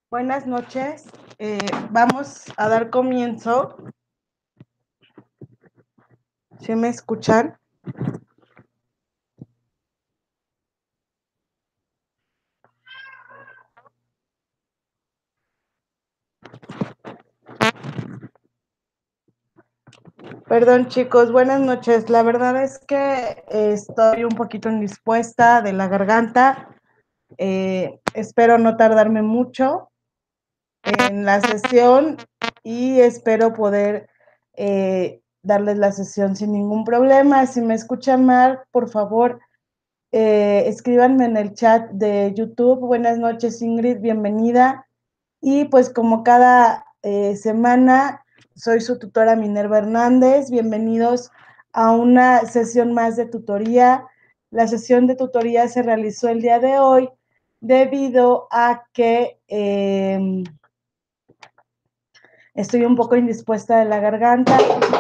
Buenas noches. Vamos a dar comienzo. ¿Sí me escuchan? Perdón, chicos. Buenas noches. La verdad es que estoy un poquito indispuesta de la garganta. Espero no tardarme mucho en la sesión y espero poder darles la sesión sin ningún problema. Si me escuchan mal, por favor, escríbanme en el chat de YouTube. Buenas noches, Ingrid, bienvenida. Y pues como cada semana, soy su tutora Minerva Hernández. Bienvenidos a una sesión más de tutoría. La sesión de tutoría se realizó el día de hoy debido a que estoy un poco indispuesta de la garganta,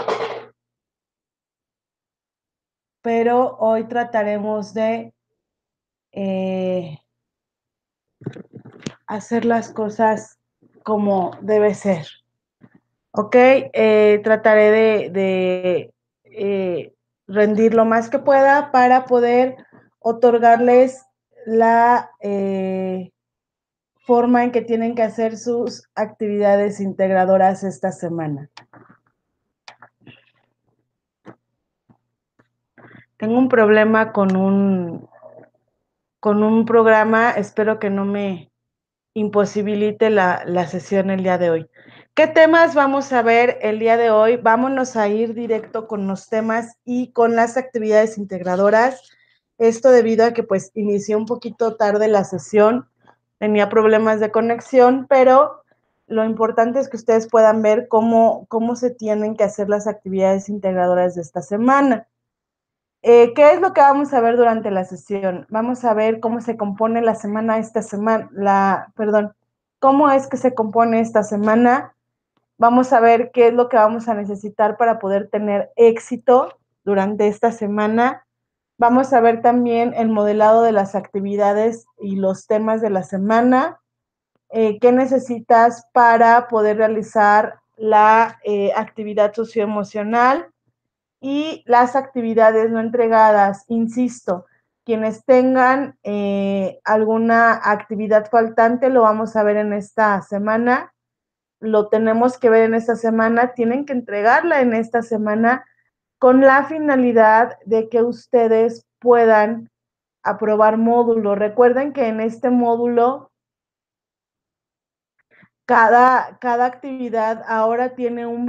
pero hoy trataremos de hacer las cosas como debe ser. Ok, trataré de rendir lo más que pueda para poder otorgarles la forma en que tienen que hacer sus actividades integradoras esta semana. Tengo un problema con un programa, espero que no me imposibilite la sesión el día de hoy. ¿Qué temas vamos a ver el día de hoy? Vámonos a ir directo con los temas y con las actividades integradoras. Esto debido a que pues inicié un poquito tarde la sesión, tenía problemas de conexión, pero lo importante es que ustedes puedan ver cómo se tienen que hacer las actividades integradoras de esta semana. ¿Qué es lo que vamos a ver durante la sesión? Vamos a ver cómo se compone la semana cómo es que se compone esta semana. Vamos a ver qué es lo que vamos a necesitar para poder tener éxito durante esta semana. Vamos a ver también el modelado de las actividades y los temas de la semana. ¿Qué necesitas para poder realizar la actividad socioemocional? Y las actividades no entregadas, insisto, quienes tengan alguna actividad faltante lo vamos a ver en esta semana, lo tenemos que ver en esta semana, tienen que entregarla en esta semana con la finalidad de que ustedes puedan aprobar módulo. Recuerden que en este módulo cada actividad ahora tiene un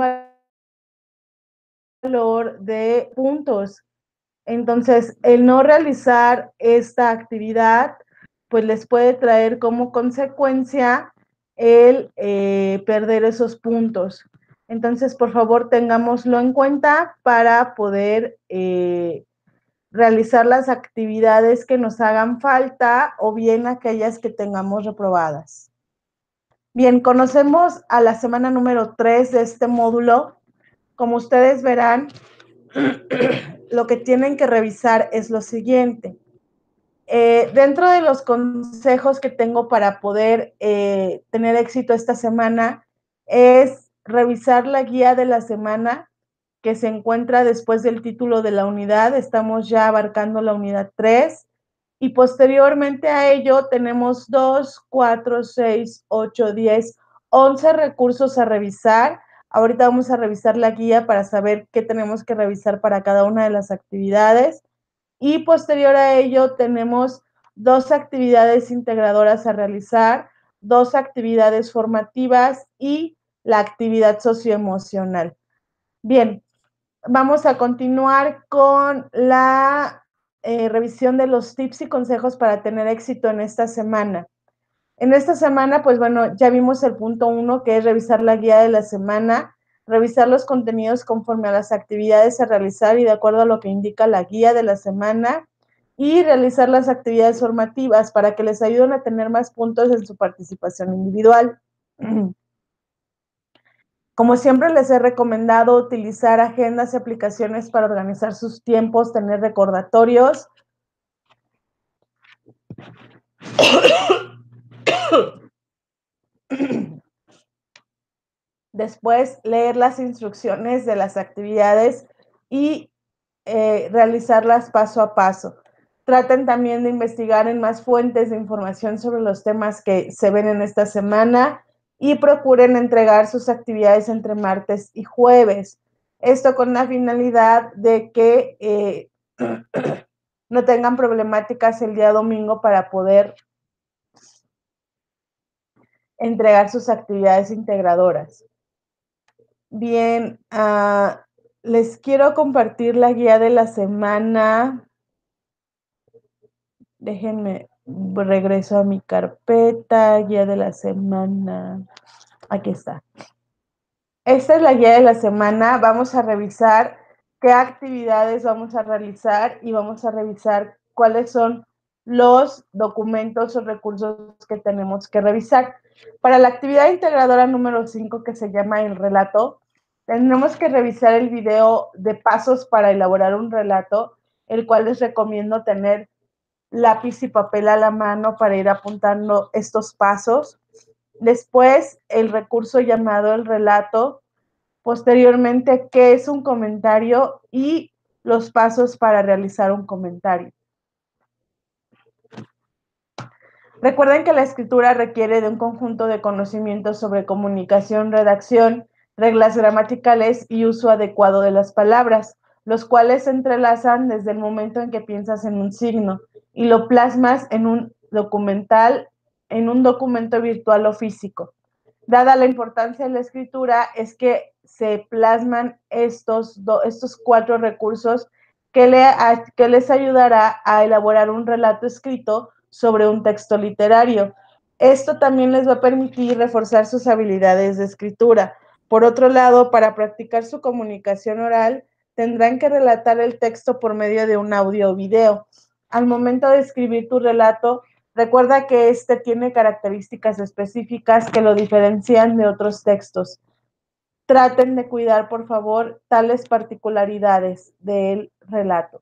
valor de puntos. Entonces, el no realizar esta actividad, pues les puede traer como consecuencia el perder esos puntos. Entonces, por favor, tengámoslo en cuenta para poder realizar las actividades que nos hagan falta o bien aquellas que tengamos reprobadas. Bien, conocemos a la semana número 3 de este módulo. Como ustedes verán, lo que tienen que revisar es lo siguiente. Dentro de los consejos que tengo para poder tener éxito esta semana es revisar la guía de la semana que se encuentra después del título de la unidad. Estamos ya abarcando la unidad 3 y posteriormente a ello tenemos 2, 4, 6, 8, 10, 11 recursos a revisar. Ahorita vamos a revisar la guía para saber qué tenemos que revisar para cada una de las actividades. Y posterior a ello tenemos 2 actividades integradoras a realizar, 2 actividades formativas y la actividad socioemocional. Bien, vamos a continuar con la revisión de los tips y consejos para tener éxito en esta semana. En esta semana, pues bueno, ya vimos el punto 1, que es revisar la guía de la semana, revisar los contenidos conforme a las actividades a realizar y de acuerdo a lo que indica la guía de la semana, y realizar las actividades formativas para que les ayuden a tener más puntos en su participación individual. Como siempre les he recomendado utilizar agendas y aplicaciones para organizar sus tiempos, tener recordatorios. Después, leer las instrucciones de las actividades y realizarlas paso a paso. Traten también de investigar en más fuentes de información sobre los temas que se ven en esta semana y procuren entregar sus actividades entre martes y jueves. Esto con la finalidad de que no tengan problemáticas el día domingo para poder entregar sus actividades integradoras. Bien, les quiero compartir la guía de la semana. Déjenme, regreso a mi carpeta, guía de la semana. Aquí está. Esta es la guía de la semana. Vamos a revisar qué actividades vamos a realizar y vamos a revisar cuáles son los documentos o recursos que tenemos que revisar. Para la actividad integradora número 5, que se llama el relato, tenemos que revisar el video de pasos para elaborar un relato, el cual les recomiendo tener lápiz y papel a la mano para ir apuntando estos pasos. Después, el recurso llamado el relato. Posteriormente, qué es un comentario y los pasos para realizar un comentario. Recuerden que la escritura requiere de un conjunto de conocimientos sobre comunicación, redacción, reglas gramaticales y uso adecuado de las palabras, los cuales se entrelazan desde el momento en que piensas en un signo y lo plasmas en un documento virtual o físico. Dada la importancia de la escritura, es que se plasman estos 4 recursos que les ayudará a elaborar un relato escrito sobre un texto literario. Esto también les va a permitir reforzar sus habilidades de escritura. Por otro lado, para practicar su comunicación oral, tendrán que relatar el texto por medio de un audio o video. Al momento de escribir tu relato, recuerda que este tiene características específicas que lo diferencian de otros textos. Traten de cuidar, por favor, tales particularidades del relato.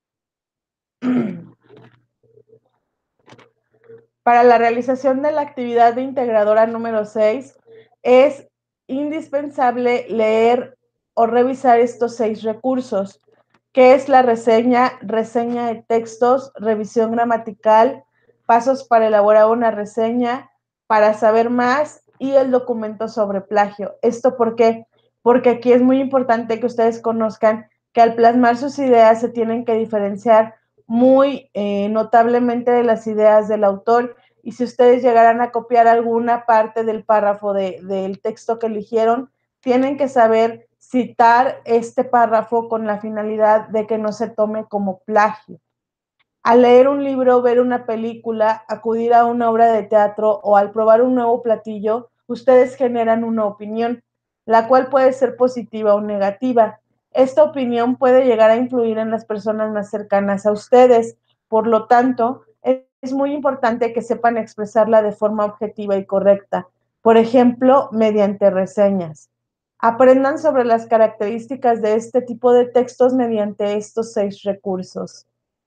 Para la realización de la actividad de integradora número 6, es indispensable leer o revisar estos 6 recursos, que es la reseña de textos, revisión gramatical, pasos para elaborar una reseña, para saber más y el documento sobre plagio. ¿Esto por qué? Porque aquí es muy importante que ustedes conozcan que al plasmar sus ideas se tienen que diferenciar muy notablemente de las ideas del autor, y si ustedes llegaran a copiar alguna parte del párrafo del texto que eligieron, tienen que saber citar este párrafo con la finalidad de que no se tome como plagio. Al leer un libro, ver una película, acudir a una obra de teatro o al probar un nuevo platillo, ustedes generan una opinión, la cual puede ser positiva o negativa. Esta opinión puede llegar a influir en las personas más cercanas a ustedes. Por lo tanto, es muy importante que sepan expresarla de forma objetiva y correcta. Por ejemplo, mediante reseñas. Aprendan sobre las características de este tipo de textos mediante estos 6 recursos.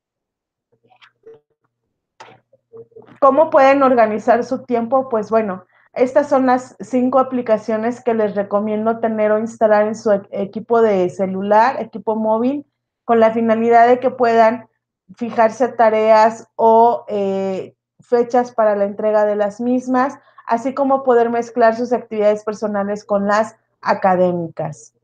¿Cómo pueden organizar su tiempo? Pues bueno, estas son las 5 aplicaciones que les recomiendo tener o instalar en su equipo de celular, equipo móvil, con la finalidad de que puedan fijarse tareas o fechas para la entrega de las mismas, así como poder mezclar sus actividades personales con las académicas.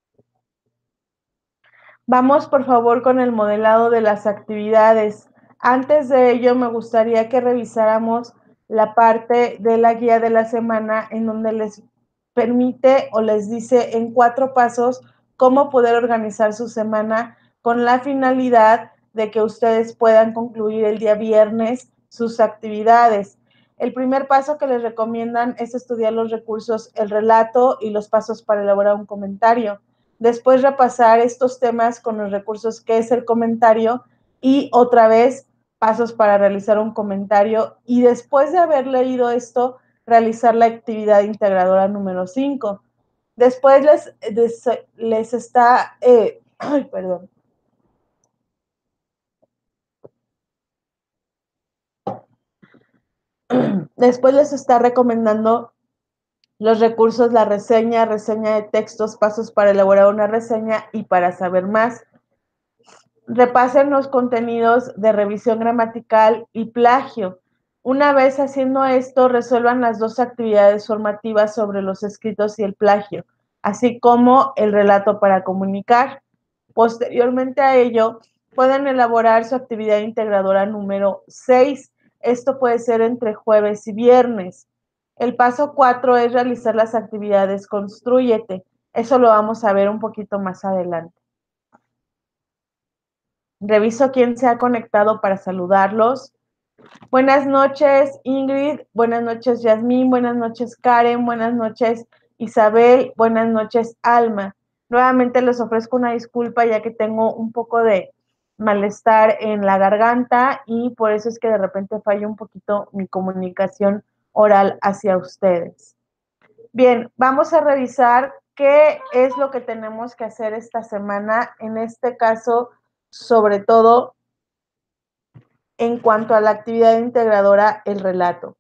Vamos, por favor, con el modelado de las actividades. Antes de ello, me gustaría que revisáramos la parte de la guía de la semana en donde les permite o les dice en 4 pasos cómo poder organizar su semana con la finalidad de que ustedes puedan concluir el día viernes sus actividades. El primer paso que les recomiendan es estudiar los recursos, el relato y los pasos para elaborar un comentario. Después repasar estos temas con los recursos que es el comentario y otra vez pasos para realizar un comentario, y después de haber leído esto, realizar la actividad integradora número 5. Después les está, perdón. Después les está recomendando Los recursos, la reseña, reseña de textos, pasos para elaborar una reseña y para saber más. Repasen los contenidos de revisión gramatical y plagio. Una vez haciendo esto, resuelvan las dos actividades formativas sobre los escritos y el plagio, así como el relato para comunicar. Posteriormente a ello, pueden elaborar su actividad integradora número 6. Esto puede ser entre jueves y viernes. El paso 4 es realizar las actividades Constrúyete. Eso lo vamos a ver un poquito más adelante. Reviso quién se ha conectado para saludarlos. Buenas noches, Ingrid. Buenas noches, Yasmín. Buenas noches, Karen. Buenas noches, Isabel. Buenas noches, Alma. Nuevamente les ofrezco una disculpa ya que tengo un poco de malestar en la garganta y por eso es que de repente falla un poquito mi comunicación oral hacia ustedes. Bien, vamos a revisar qué es lo que tenemos que hacer esta semana. En este caso, sobre todo en cuanto a la actividad integradora, el relato.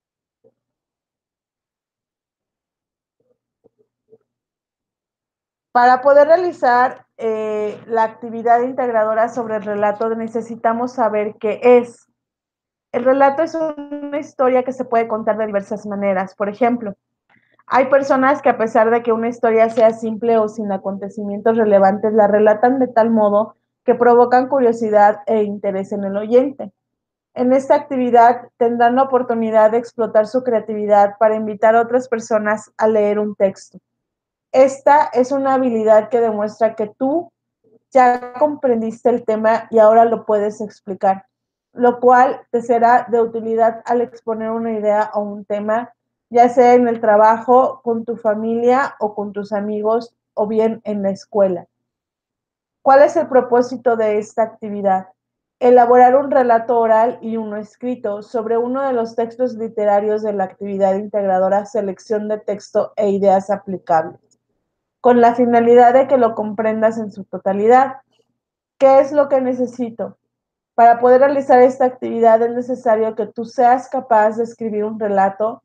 Para poder realizar la actividad integradora sobre el relato, necesitamos saber qué es. El relato es una historia que se puede contar de diversas maneras. Por ejemplo, hay personas que a pesar de que una historia sea simple o sin acontecimientos relevantes, la relatan de tal modo que provocan curiosidad e interés en el oyente. En esta actividad tendrán la oportunidad de explotar su creatividad para invitar a otras personas a leer un texto. Esta es una habilidad que demuestra que tú ya comprendiste el tema y ahora lo puedes explicar, lo cual te será de utilidad al exponer una idea o un tema, ya sea en el trabajo, con tu familia o con tus amigos o bien en la escuela. ¿Cuál es el propósito de esta actividad? Elaborar un relato oral y uno escrito sobre uno de los textos literarios de la actividad integradora selección de texto e ideas aplicables, con la finalidad de que lo comprendas en su totalidad. ¿Qué es lo que necesito? Para poder realizar esta actividad es necesario que tú seas capaz de escribir un relato,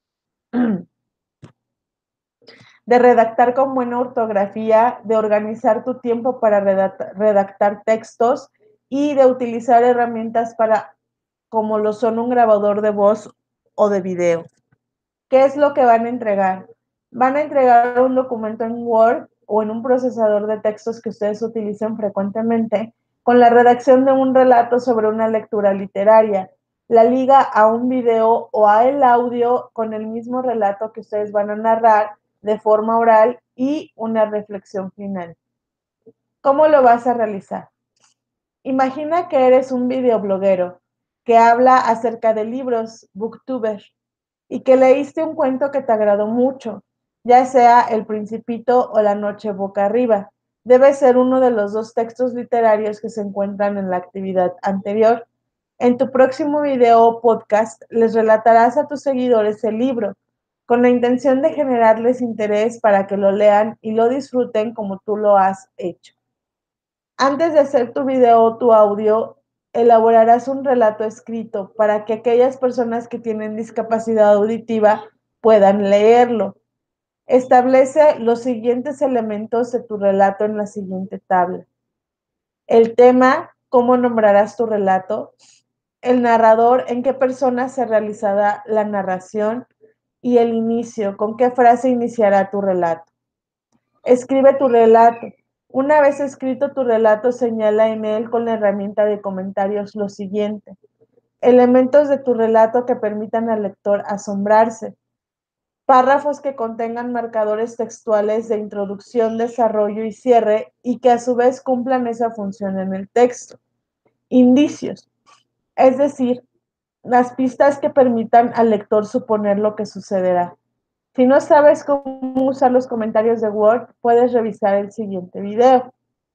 de redactar con buena ortografía, de organizar tu tiempo para redactar textos y de utilizar herramientas para, como lo son un grabador de voz o de video. ¿Qué es lo que van a entregar? Van a entregar un documento en Word o en un procesador de textos que ustedes utilicen frecuentemente con la redacción de un relato sobre una lectura literaria, la liga a un video o a el audio con el mismo relato que ustedes van a narrar de forma oral y una reflexión final. ¿Cómo lo vas a realizar? Imagina que eres un videobloguero que habla acerca de libros, booktuber, y que leíste un cuento que te agradó mucho, ya sea El Principito o La Noche Boca Arriba. Debe ser uno de los dos textos literarios que se encuentran en la actividad anterior. En tu próximo video o podcast les relatarás a tus seguidores el libro, con la intención de generarles interés para que lo lean y lo disfruten como tú lo has hecho. Antes de hacer tu video o tu audio, elaborarás un relato escrito para que aquellas personas que tienen discapacidad auditiva puedan leerlo. Establece los siguientes elementos de tu relato en la siguiente tabla. El tema, cómo nombrarás tu relato, el narrador, en qué persona se realizará la narración y el inicio, con qué frase iniciará tu relato. Escribe tu relato. Una vez escrito tu relato, señala en él con la herramienta de comentarios lo siguiente. Elementos de tu relato que permitan al lector asombrarse. Párrafos que contengan marcadores textuales de introducción, desarrollo y cierre y que a su vez cumplan esa función en el texto. Indicios, es decir, las pistas que permitan al lector suponer lo que sucederá. Si no sabes cómo usar los comentarios de Word, puedes revisar el siguiente video.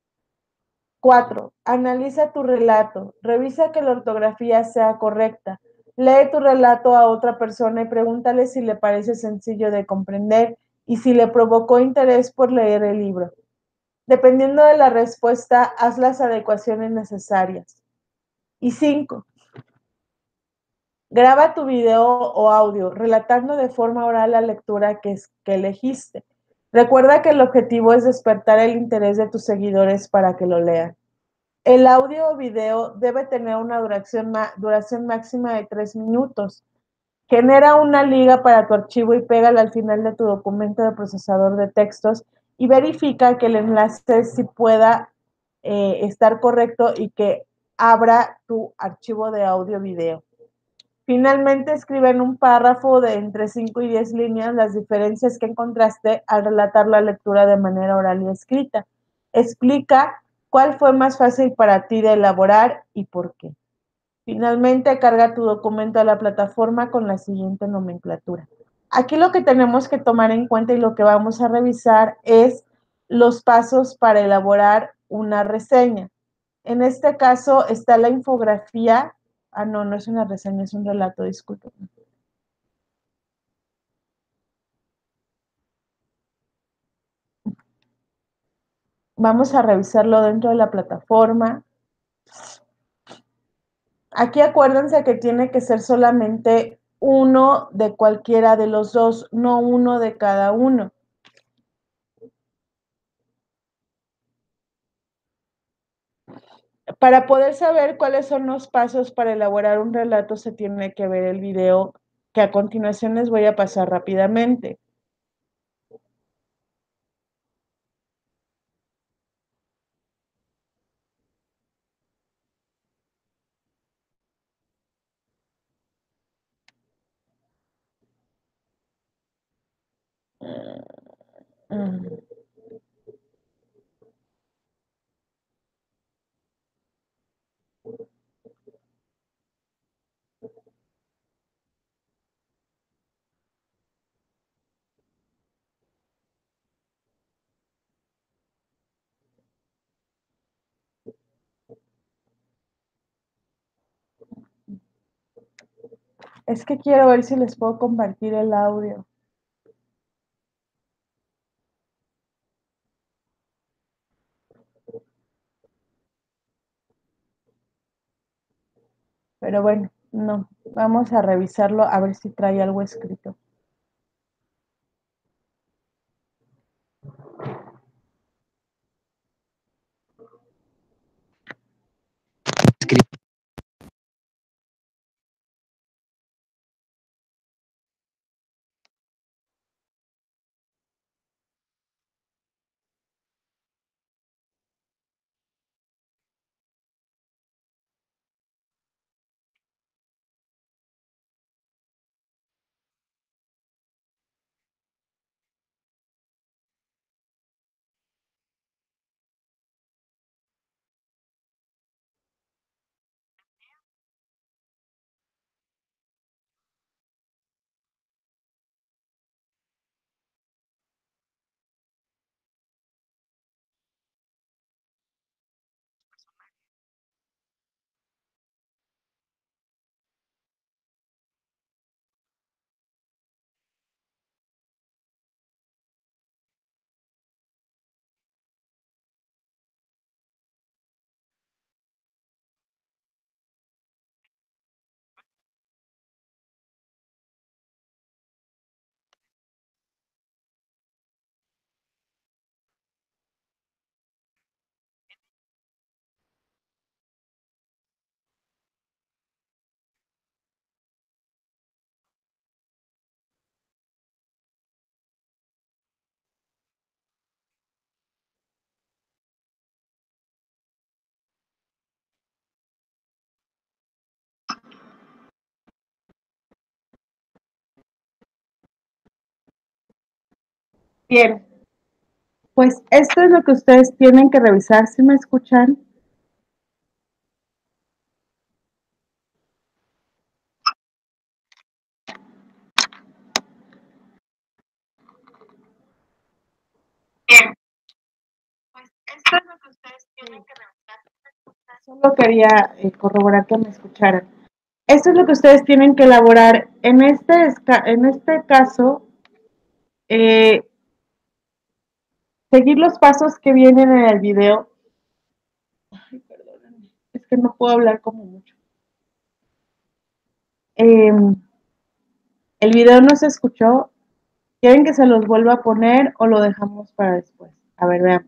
4. Analiza tu relato. Revisa que la ortografía sea correcta. Lee tu relato a otra persona y pregúntale si le parece sencillo de comprender y si le provocó interés por leer el libro. Dependiendo de la respuesta, haz las adecuaciones necesarias. Y 5. Graba tu video o audio, relatando de forma oral la lectura que elegiste. Recuerda que el objetivo es despertar el interés de tus seguidores para que lo lean. El audio o video debe tener una duración máxima de 3 minutos. Genera una liga para tu archivo y pégala al final de tu documento de procesador de textos y verifica que el enlace sí pueda estar correcto y que abra tu archivo de audio o video. Finalmente, escribe en un párrafo de entre 5 y 10 líneas las diferencias que encontraste al relatar la lectura de manera oral y escrita. Explica cuál fue más fácil para ti de elaborar y por qué. Finalmente, carga tu documento a la plataforma con la siguiente nomenclatura. Aquí lo que tenemos que tomar en cuenta y lo que vamos a revisar es los pasos para elaborar una reseña. En este caso está la infografía. Ah, no, no es una reseña, es un relato, disculpen. Vamos a revisarlo dentro de la plataforma. Aquí acuérdense que tiene que ser solamente uno de cualquiera de los dos, no uno de cada uno. Para poder saber cuáles son los pasos para elaborar un relato, se tiene que ver el video que a continuación les voy a pasar rápidamente. Es que quiero ver si les puedo compartir el audio. Pero bueno, no. Vamos a revisarlo a ver si trae algo escrito. Bien, pues esto es lo que ustedes tienen que revisar. ¿Sí me escuchan? Bien, pues esto es lo que ustedes tienen que revisar. Solo quería corroborar que me escucharan. Esto es lo que ustedes tienen que elaborar. En este caso, eh, seguir los pasos que vienen en el video. Ay, perdónenme, es que no puedo hablar como mucho. El video no se escuchó. ¿Quieren que se los vuelva a poner o lo dejamos para después? A ver, veamos.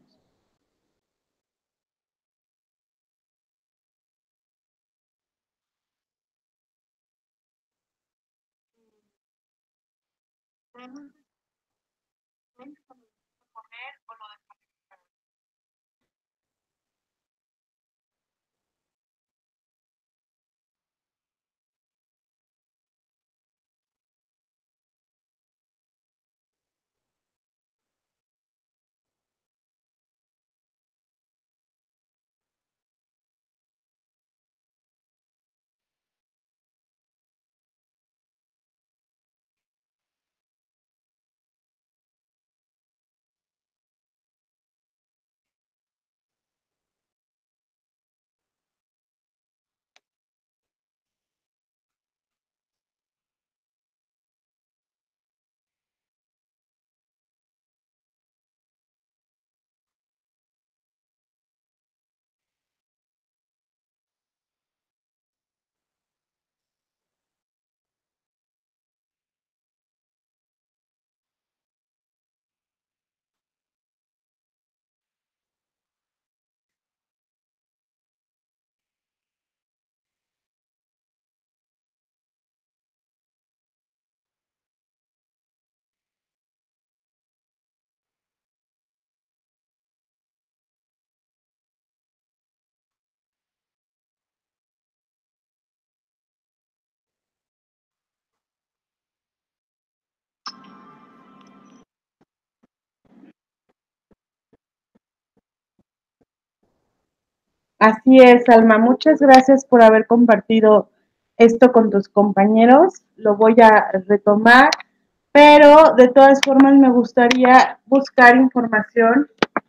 Así es, Alma. Muchas gracias por haber compartido esto con tus compañeros. Lo voy a retomar, pero de todas formas me gustaría buscar información.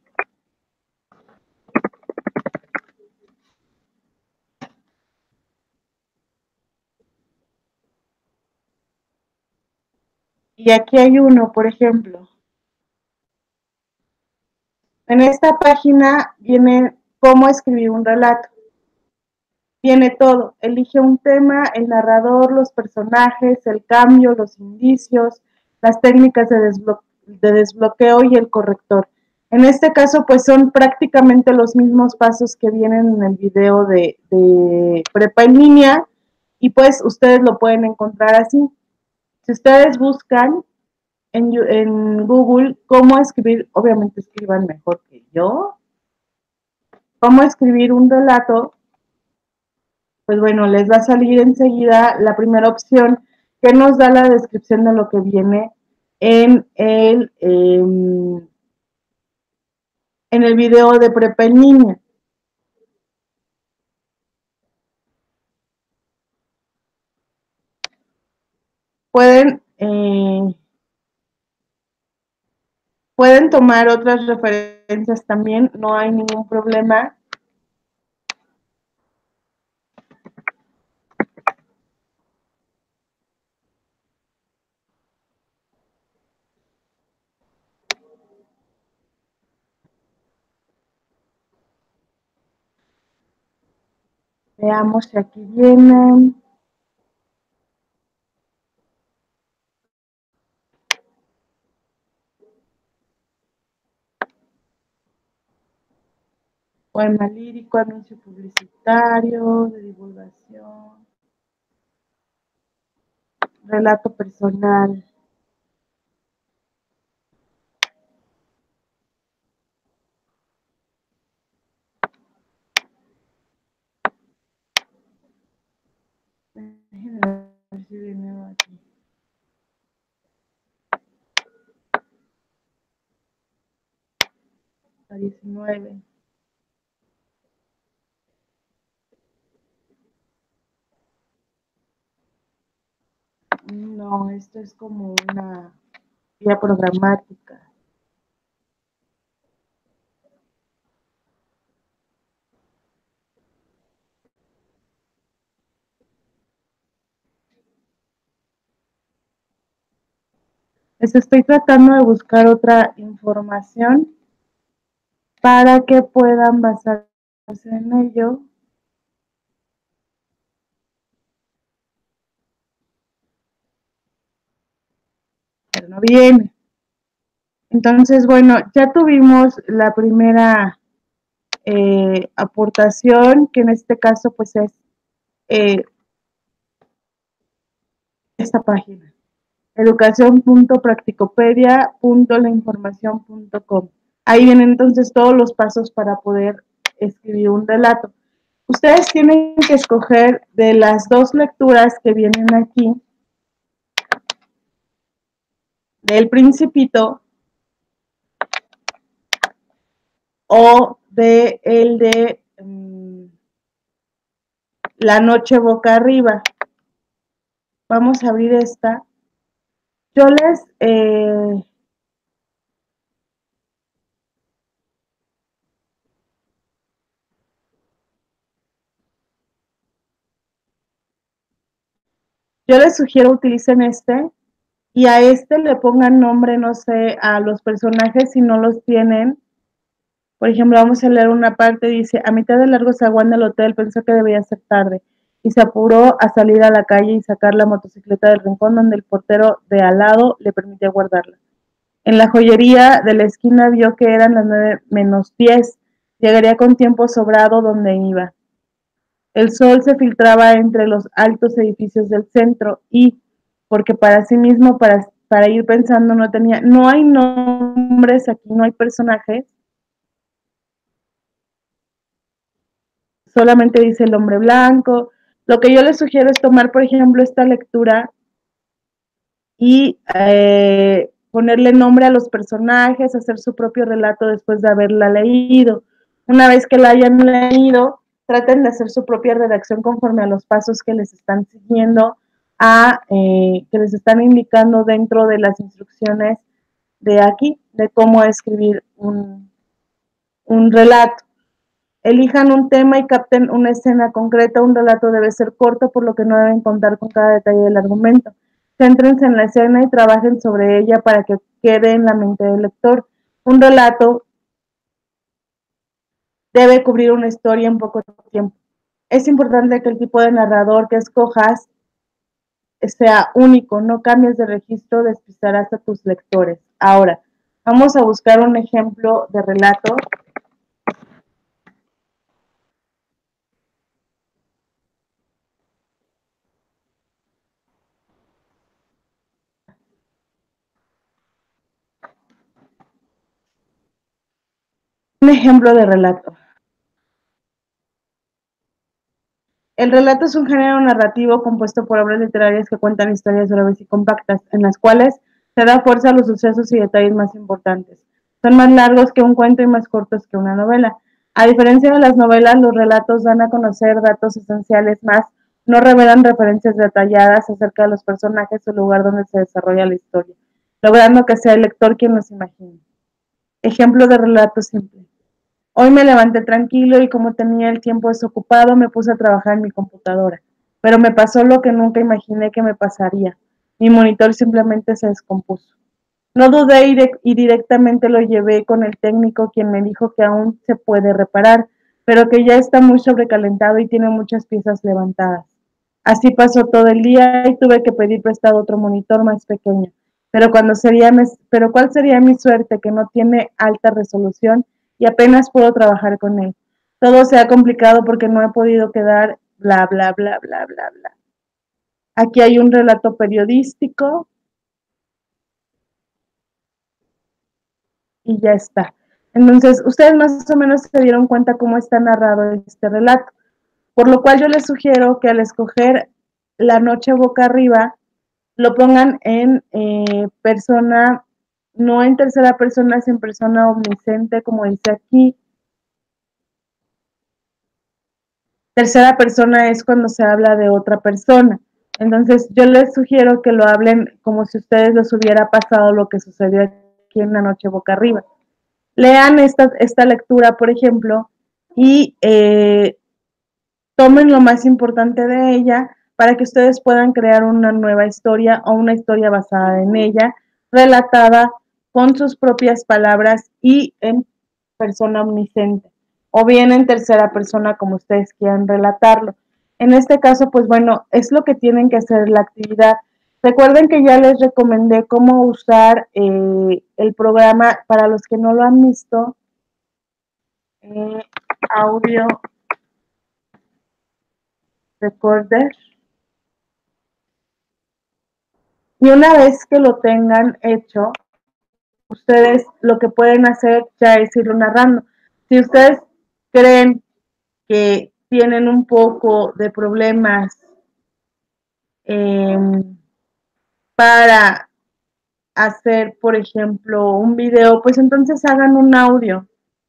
Y aquí hay uno, por ejemplo. En esta página viene cómo escribir un relato. Viene todo. Elige un tema, el narrador, los personajes, el cambio, los indicios, las técnicas de desbloqueo y el corrector. En este caso, pues son prácticamente los mismos pasos que vienen en el video de Prepa en línea y pues ustedes lo pueden encontrar así. Si ustedes buscan en Google cómo escribir, obviamente escriban mejor que yo, cómo escribir un relato, pues bueno, les va a salir enseguida la primera opción que nos da la descripción de lo que viene en el video de Prepa en línea. Pueden, pueden tomar otras referencias también, no hay ningún problema. Veamos si aquí vienen. Poema lírico, anuncio publicitario, de divulgación, relato personal. Déjenme ver si viene aquí. A 19. No, esto es como una guía programática. Les estoy tratando de buscar otra información para que puedan basarse en ello. no viene. Entonces, bueno, ya tuvimos la primera aportación, que en este caso pues es esta página, educación.practicopedia.lainformación.com. Ahí vienen entonces todos los pasos para poder escribir un relato. Ustedes tienen que escoger de las dos lecturas que vienen aquí, del Principito o de el de La noche boca arriba. Vamos a abrir esta. Yo les sugiero utilicen este y a este le pongan nombre, no sé, a los personajes si no los tienen. Por ejemplo, vamos a leer una parte, dice, a mitad de largo zaguán del hotel pensó que debía ser tarde y se apuró a salir a la calle y sacar la motocicleta del rincón donde el portero de al lado le permitía guardarla. En la joyería de la esquina vio que eran las 9 menos 10. Llegaría con tiempo sobrado donde iba. El sol se filtraba entre los altos edificios del centro y, porque para sí mismo, para ir pensando, no hay nombres aquí, no hay personajes, solamente dice el hombre blanco. Lo que yo les sugiero es tomar, por ejemplo, esta lectura y ponerle nombre a los personajes, hacer su propio relato después de haberla leído. Una vez que la hayan leído, traten de hacer su propia redacción conforme a los pasos que les están siguiendo, que les están indicando dentro de las instrucciones de aquí, de cómo escribir un relato. Elijan un tema y capten una escena concreta. Un relato debe ser corto, por lo que no deben contar con cada detalle del argumento. Céntrense en la escena y trabajen sobre ella para que quede en la mente del lector. Un relato debe cubrir una historia en poco tiempo. Es importante que el tipo de narrador que escojas sea único, no cambies de registro, despistarás a tus lectores. Ahora, vamos a buscar un ejemplo de relato. Un ejemplo de relato. El relato es un género narrativo compuesto por obras literarias que cuentan historias breves y compactas, en las cuales se da fuerza a los sucesos y detalles más importantes. Son más largos que un cuento y más cortos que una novela. A diferencia de las novelas, los relatos dan a conocer datos esenciales más, no revelan referencias detalladas acerca de los personajes o el lugar donde se desarrolla la historia, logrando que sea el lector quien los imagine. Ejemplo de relato simple. Hoy me levanté tranquilo y como tenía el tiempo desocupado me puse a trabajar en mi computadora, pero me pasó lo que nunca imaginé que me pasaría. Mi monitor simplemente se descompuso. No dudé y directamente lo llevé con el técnico, quien me dijo que aún se puede reparar, pero que ya está muy sobrecalentado y tiene muchas piezas levantadas. Así pasó todo el día y tuve que pedir prestado otro monitor más pequeño. Pero ¿cuál sería mi suerte que no tiene alta resolución y apenas puedo trabajar con él? Todo se ha complicado porque no he podido quedar bla, bla, bla, bla, bla, bla. Aquí hay un relato periodístico y ya está. Entonces, ustedes más o menos se dieron cuenta cómo está narrado este relato, por lo cual yo les sugiero que al escoger La noche boca arriba, lo pongan en persona, no en tercera persona, sino en persona omnisciente, como dice aquí. Tercera persona es cuando se habla de otra persona. Entonces, yo les sugiero que lo hablen como si ustedes les hubiera pasado lo que sucedió aquí en La noche boca arriba. Lean esta lectura, por ejemplo, y tomen lo más importante de ella para que ustedes puedan crear una nueva historia o una historia basada en ella, relatada con sus propias palabras y en persona omnisciente, o bien en tercera persona como ustedes quieran relatarlo. En este caso, pues bueno, es lo que tienen que hacer la actividad. Recuerden que ya les recomendé cómo usar el programa para los que no lo han visto. Audio Recorder. Y una vez que lo tengan hecho, ustedes lo que pueden hacer ya es irlo narrando. Si ustedes creen que tienen un poco de problemas para hacer, por ejemplo, un video, pues entonces hagan un audio.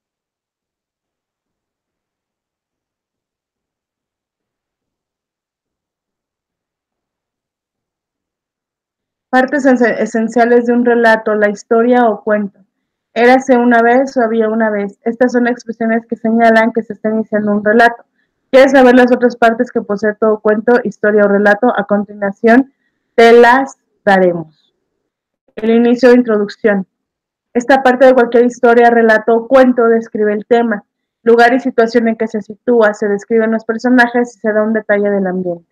Partes esenciales de un relato, la historia o cuento. Érase una vez o había una vez. Estas son expresiones que señalan que se está iniciando un relato. ¿Quieres saber las otras partes que posee todo cuento, historia o relato? A continuación te las daremos. El inicio de introducción. Esta parte de cualquier historia, relato o cuento describe el tema, lugar y situación en que se sitúa, se describen los personajes y se da un detalle del ambiente.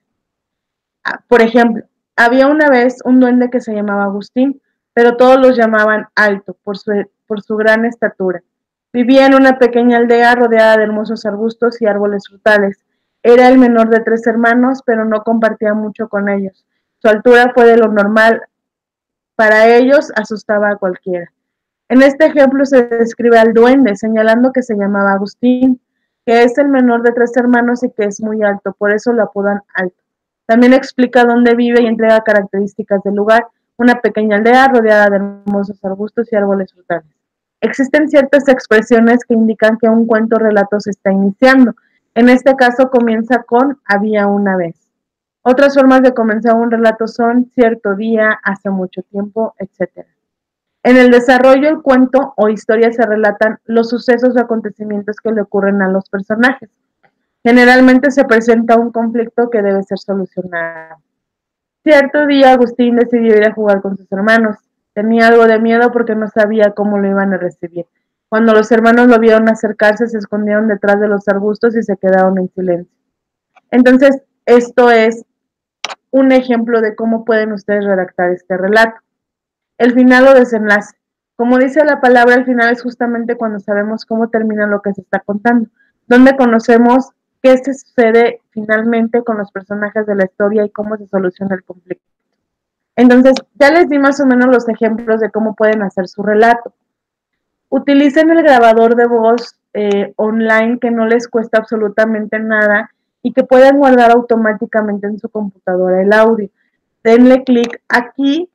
Por ejemplo, había una vez un duende que se llamaba Agustín, pero todos los llamaban Alto por su gran estatura. Vivía en una pequeña aldea rodeada de hermosos arbustos y árboles frutales. Era el menor de 3 hermanos, pero no compartía mucho con ellos. Su altura fue de lo normal. Para ellos asustaba a cualquiera. En este ejemplo se describe al duende, señalando que se llamaba Agustín, que es el menor de 3 hermanos y que es muy alto, por eso lo apodan Alto. También explica dónde vive y entrega características del lugar, una pequeña aldea rodeada de hermosos arbustos y árboles frutales. Existen ciertas expresiones que indican que un cuento o relato se está iniciando. En este caso comienza con había una vez. Otras formas de comenzar un relato son cierto día, hace mucho tiempo, etc. En el desarrollo del cuento o historia se relatan los sucesos o acontecimientos que le ocurren a los personajes. Generalmente se presenta un conflicto que debe ser solucionado. Cierto día Agustín decidió ir a jugar con sus hermanos. Tenía algo de miedo porque no sabía cómo lo iban a recibir. Cuando los hermanos lo vieron acercarse, se escondieron detrás de los arbustos y se quedaron en silencio. Entonces, esto es un ejemplo de cómo pueden ustedes redactar este relato. El final o desenlace. Como dice la palabra, el final es justamente cuando sabemos cómo termina lo que se está contando, donde conocemos qué se sucede finalmente con los personajes de la historia y cómo se soluciona el conflicto. Entonces, ya les di más o menos los ejemplos de cómo pueden hacer su relato. Utilicen el grabador de voz online que no les cuesta absolutamente nada y que pueden guardar automáticamente en su computadora el audio. Denle clic aquí,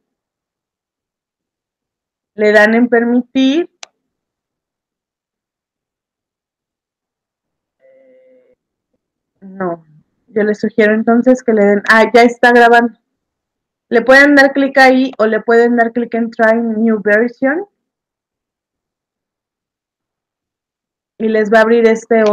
le dan en permitir. No, yo les sugiero entonces que le den, ya está grabando. Le pueden dar clic ahí o le pueden dar clic en Try New Version y les va a abrir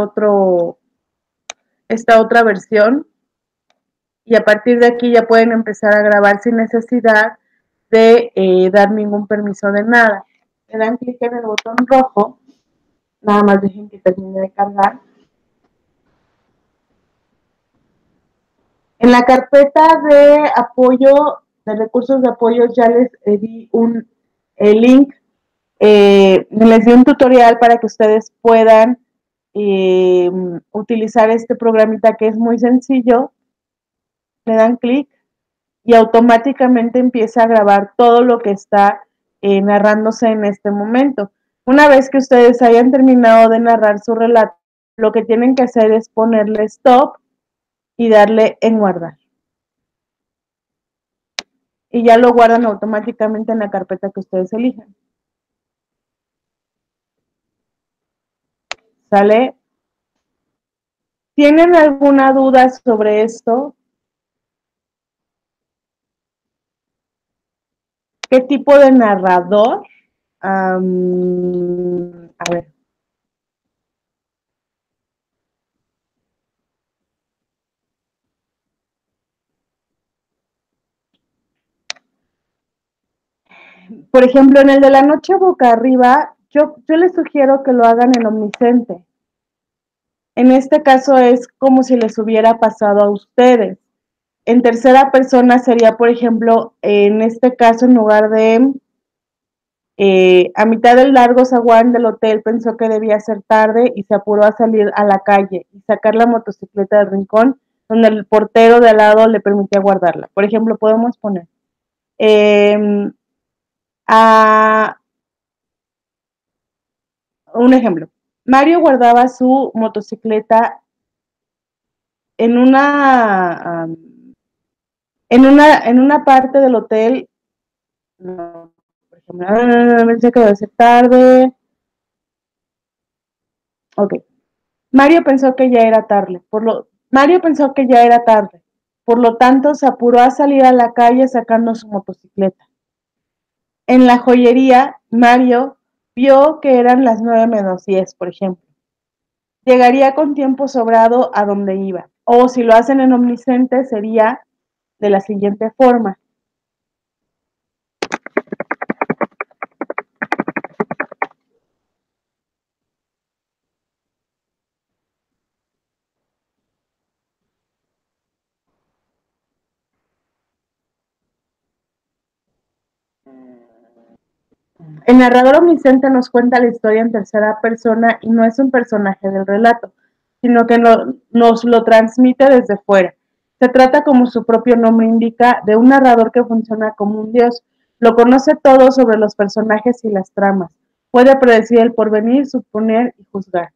esta otra versión y a partir de aquí ya pueden empezar a grabar sin necesidad de dar ningún permiso de nada. Le dan clic en el botón rojo, nada más dejen que termine de cargar. En la carpeta de apoyo, de recursos de apoyo, ya les di el link, les di un tutorial para que ustedes puedan utilizar este programita que es muy sencillo. Le dan clic y automáticamente empieza a grabar todo lo que está narrándose en este momento. Una vez que ustedes hayan terminado de narrar su relato, lo que tienen que hacer es ponerle stop y darle en guardar. Y ya lo guardan automáticamente en la carpeta que ustedes elijan. ¿Sale? ¿Tienen alguna duda sobre esto? ¿Qué tipo de narrador? A ver. Por ejemplo, en el de la noche boca arriba, yo les sugiero que lo hagan en omnisciente. En este caso es como si les hubiera pasado a ustedes. En tercera persona sería, por ejemplo, en este caso, en lugar de a mitad del largo zaguán del hotel pensó que debía ser tarde y se apuró a salir a la calle y sacar la motocicleta del rincón donde el portero de al lado le permitía guardarla. Por ejemplo, podemos poner eh, a un ejemplo. Mario guardaba su motocicleta en una parte del hotel. No, por ejemplo, pensé que debe ser tarde. Ok. Mario pensó que ya era tarde, por lo tanto se apuró a salir a la calle sacando su motocicleta. En la joyería, Mario vio que eran las 9:10, por ejemplo. Llegaría con tiempo sobrado a donde iba. O si lo hacen en omnisciente, sería de la siguiente forma. El narrador omnisciente nos cuenta la historia en tercera persona y no es un personaje del relato, sino que nos lo transmite desde fuera. Se trata, como su propio nombre indica, de un narrador que funciona como un dios. Lo conoce todo sobre los personajes y las tramas. Puede predecir el porvenir, suponer y juzgar.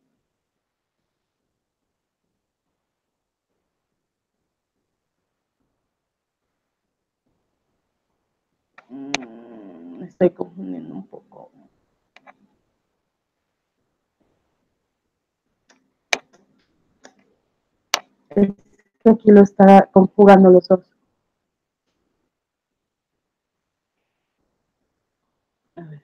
Estoy confundiendo un poco. Es que aquí lo está conjugando los dos. A ver.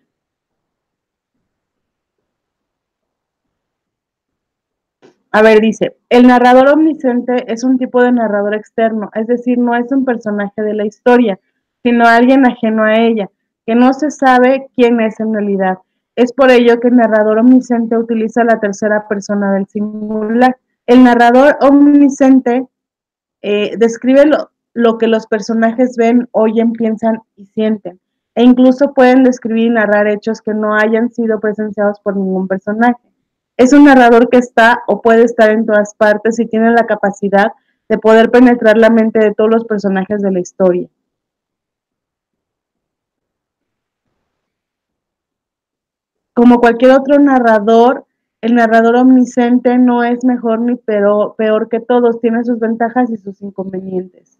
Dice, el narrador omnisciente es un tipo de narrador externo, es decir, no es un personaje de la historia, sino alguien ajeno a ella, que no se sabe quién es en realidad. Es por ello que el narrador omnisciente utiliza la tercera persona del singular. El narrador omnisciente describe lo que los personajes ven, oyen, piensan y sienten, e incluso pueden describir y narrar hechos que no hayan sido presenciados por ningún personaje. Es un narrador que está o puede estar en todas partes y tiene la capacidad de poder penetrar la mente de todos los personajes de la historia. Como cualquier otro narrador, el narrador omnisciente no es mejor ni peor que todos, tiene sus ventajas y sus inconvenientes.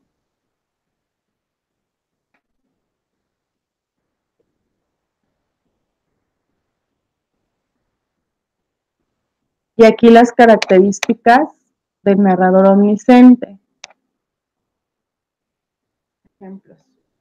Y aquí las características del narrador omnisciente. Ejemplos.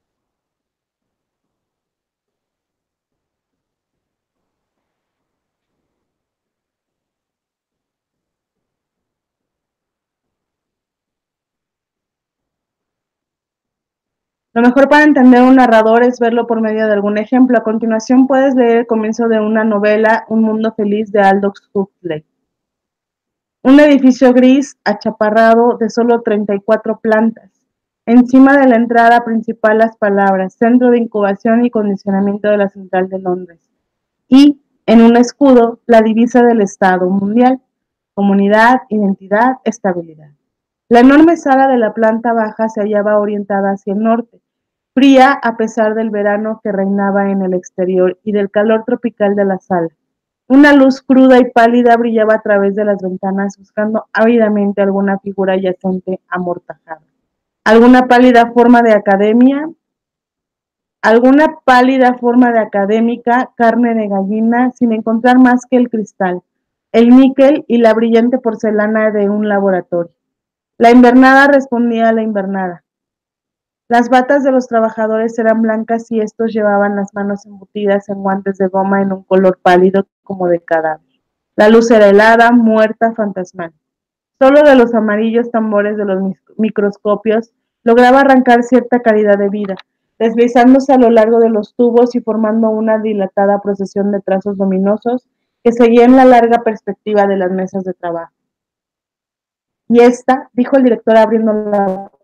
Lo mejor para entender un narrador es verlo por medio de algún ejemplo. A continuación puedes leer el comienzo de una novela, Un mundo feliz, de Aldous Huxley. Un edificio gris, achaparrado, de solo 34 plantas. Encima de la entrada principal las palabras Centro de Incubación y Condicionamiento de la Central de Londres. Y, en un escudo, la divisa del Estado mundial: comunidad, identidad, estabilidad. La enorme sala de la planta baja se hallaba orientada hacia el norte, fría a pesar del verano que reinaba en el exterior y del calor tropical de la sala. Una luz cruda y pálida brillaba a través de las ventanas buscando ávidamente alguna figura yacente amortajada. Alguna pálida forma de academia, alguna pálida forma de académica, carne de gallina, sin encontrar más que el cristal, el níquel y la brillante porcelana de un laboratorio. La invernada respondía a la invernada. Las batas de los trabajadores eran blancas y estos llevaban las manos embutidas en guantes de goma en un color pálido como de cadáver. La luz era helada, muerta, fantasmal. Solo de los amarillos tambores de los microscopios lograba arrancar cierta calidad de vida, deslizándose a lo largo de los tubos y formando una dilatada procesión de trazos luminosos que seguían la larga perspectiva de las mesas de trabajo. Y esta, dijo el director abriendo la puerta,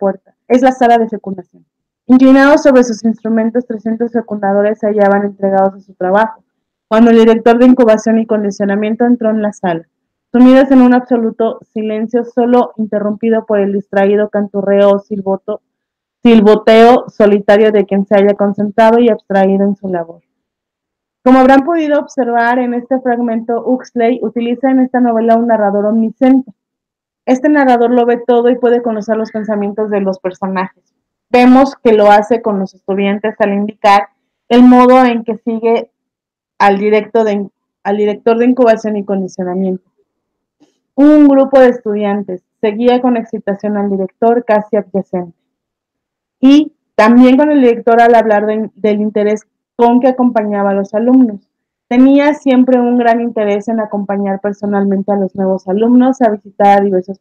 es la sala de fecundación. Inclinados sobre sus instrumentos, 300 fecundadores se hallaban entregados a su trabajo, cuando el director de incubación y condicionamiento entró en la sala, sumidos en un absoluto silencio, solo interrumpido por el distraído canturreo o silboteo solitario de quien se haya concentrado y abstraído en su labor. Como habrán podido observar en este fragmento, Huxley utiliza en esta novela un narrador omnisciente. Este narrador lo ve todo y puede conocer los pensamientos de los personajes. Vemos que lo hace con los estudiantes al indicar el modo en que sigue al director de incubación y condicionamiento. Un grupo de estudiantes seguía con excitación al director casi adyacente. Y también con el director al hablar del interés con que acompañaba a los alumnos. Tenía siempre un gran interés en acompañar personalmente a los nuevos alumnos a visitar a diversos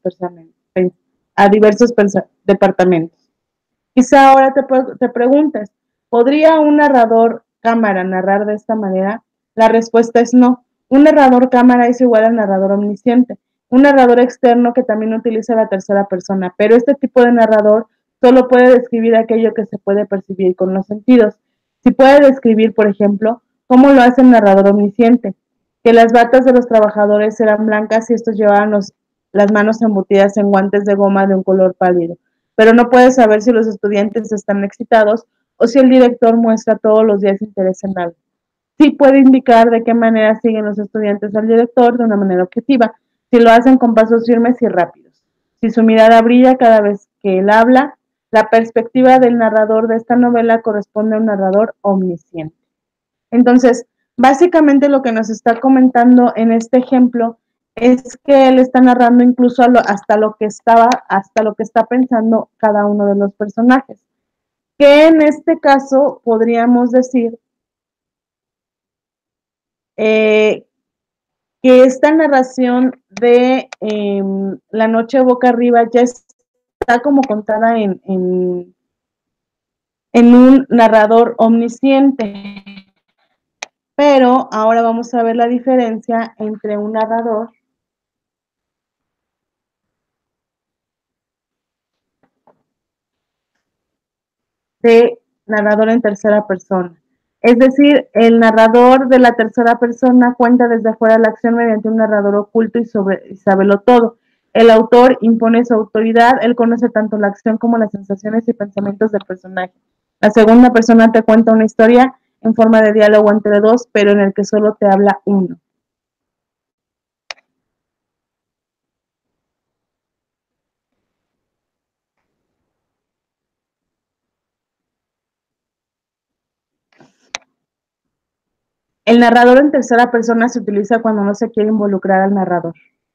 departamentos. Quizá ahora te preguntes, ¿podría un narrador cámara narrar de esta manera? La respuesta es no. Un narrador cámara es igual al narrador omnisciente, un narrador externo que también utiliza la tercera persona, pero este tipo de narrador solo puede describir aquello que se puede percibir con los sentidos. Si puede describir, por ejemplo, cómo lo hace el narrador omnisciente, que las batas de los trabajadores eran blancas y estos llevaban las manos embutidas en guantes de goma de un color pálido, pero no puede saber si los estudiantes están excitados o si el director muestra todos los días interés en algo. Sí puede indicar de qué manera siguen los estudiantes al director de una manera objetiva, si lo hacen con pasos firmes y rápidos, si su mirada brilla cada vez que él habla. La perspectiva del narrador de esta novela corresponde a un narrador omnisciente. Entonces, básicamente lo que nos está comentando en este ejemplo es que él está narrando incluso hasta lo que está pensando cada uno de los personajes. Que en este caso podríamos decir que esta narración de La noche boca arriba ya está como contada en un narrador omnisciente. Pero ahora vamos a ver la diferencia entre un narrador en tercera persona. Es decir, el narrador de la tercera persona cuenta desde afuera la acción mediante un narrador oculto y sábelo todo. El autor impone su autoridad, él conoce tanto la acción como las sensaciones y pensamientos del personaje. La segunda persona te cuenta una historia en forma de diálogo entre dos, pero en el que solo te habla uno. El narrador en tercera persona se utiliza cuando no se quiere involucrar al narrador.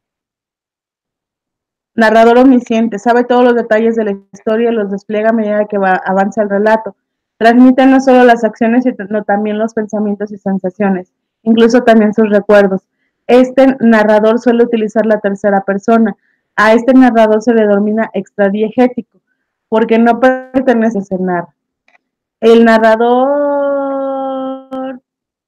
Narrador omnisciente, sabe todos los detalles de la historia y los despliega a medida que avanza el relato. Transmite no solo las acciones, sino también los pensamientos y sensaciones, incluso también sus recuerdos. Este narrador suele utilizar la tercera persona. A este narrador se le denomina extradiegético, porque no pertenece a ese narrador. El narrador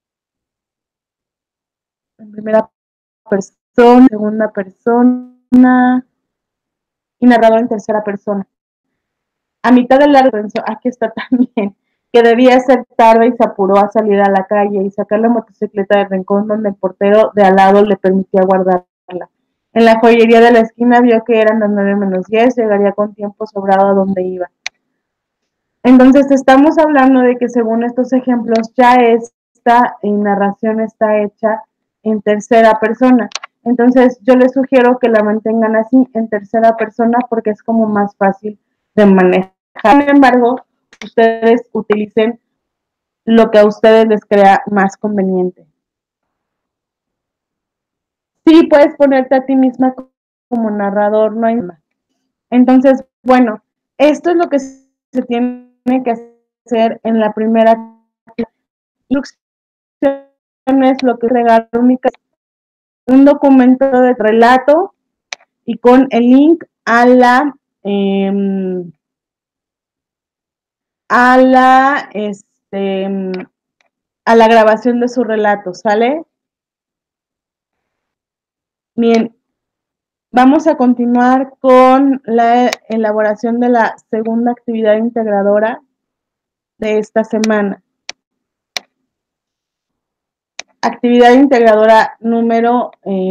en primera persona, segunda persona y narrador en tercera persona. A mitad del largo, aquí está también, que debía ser tarde y se apuró a salir a la calle y sacar la motocicleta del rincón donde el portero de al lado le permitía guardarla. En la joyería de la esquina vio que eran las 9:10, llegaría con tiempo sobrado a donde iba. Entonces estamos hablando de que según estos ejemplos ya esta narración está hecha en tercera persona. Entonces yo les sugiero que la mantengan así en tercera persona porque es como más fácil de manejar. Sin embargo, ustedes utilicen lo que a ustedes les crea más conveniente. Sí, puedes ponerte a ti misma como narrador, no hay más. Entonces, bueno, esto es lo que se tiene que hacer en la primera instrucciones, lo que es regar un documento de relato y con el link a la a la a la grabación de su relato, ¿sale? Bien, Vamos a continuar con la elaboración de la segunda actividad integradora de esta semana. Actividad integradora número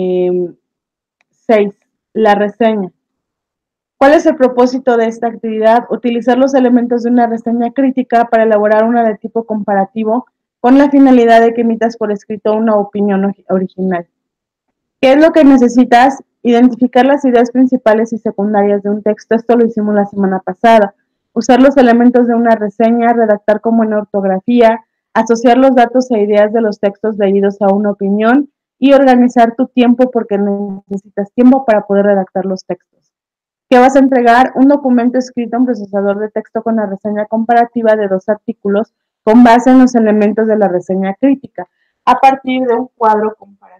6, la reseña. ¿Cuál es el propósito de esta actividad? Utilizar los elementos de una reseña crítica para elaborar una de tipo comparativo con la finalidad de que emitas por escrito una opinión original. ¿Qué es lo que necesitas? Identificar las ideas principales y secundarias de un texto. Esto lo hicimos la semana pasada. Usar los elementos de una reseña, redactar con buena ortografía, asociar los datos e ideas de los textos leídos a una opinión y organizar tu tiempo porque necesitas tiempo para poder redactar los textos. ¿Qué vas a entregar? Un documento escrito en procesador de texto con la reseña comparativa de 2 artículos con base en los elementos de la reseña crítica, a partir de un cuadro comparativo.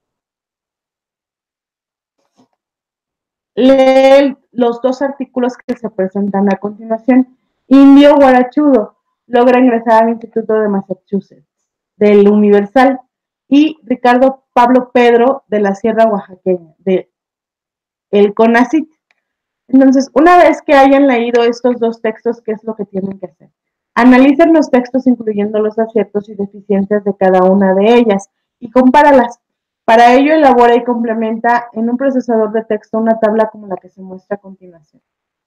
Lee los 2 artículos que se presentan a continuación. Indio Guarachudo logra ingresar al Instituto de Massachusetts, del Universal, y Ricardo Pablo Pedro de la Sierra Oaxaqueña, de el CONACYT. Entonces, una vez que hayan leído estos 2 textos, ¿qué es lo que tienen que hacer? Analicen los textos incluyendo los aciertos y deficiencias de cada una de ellas y compáralas. Para ello, elabora y complementa en un procesador de texto una tabla como la que se muestra a continuación.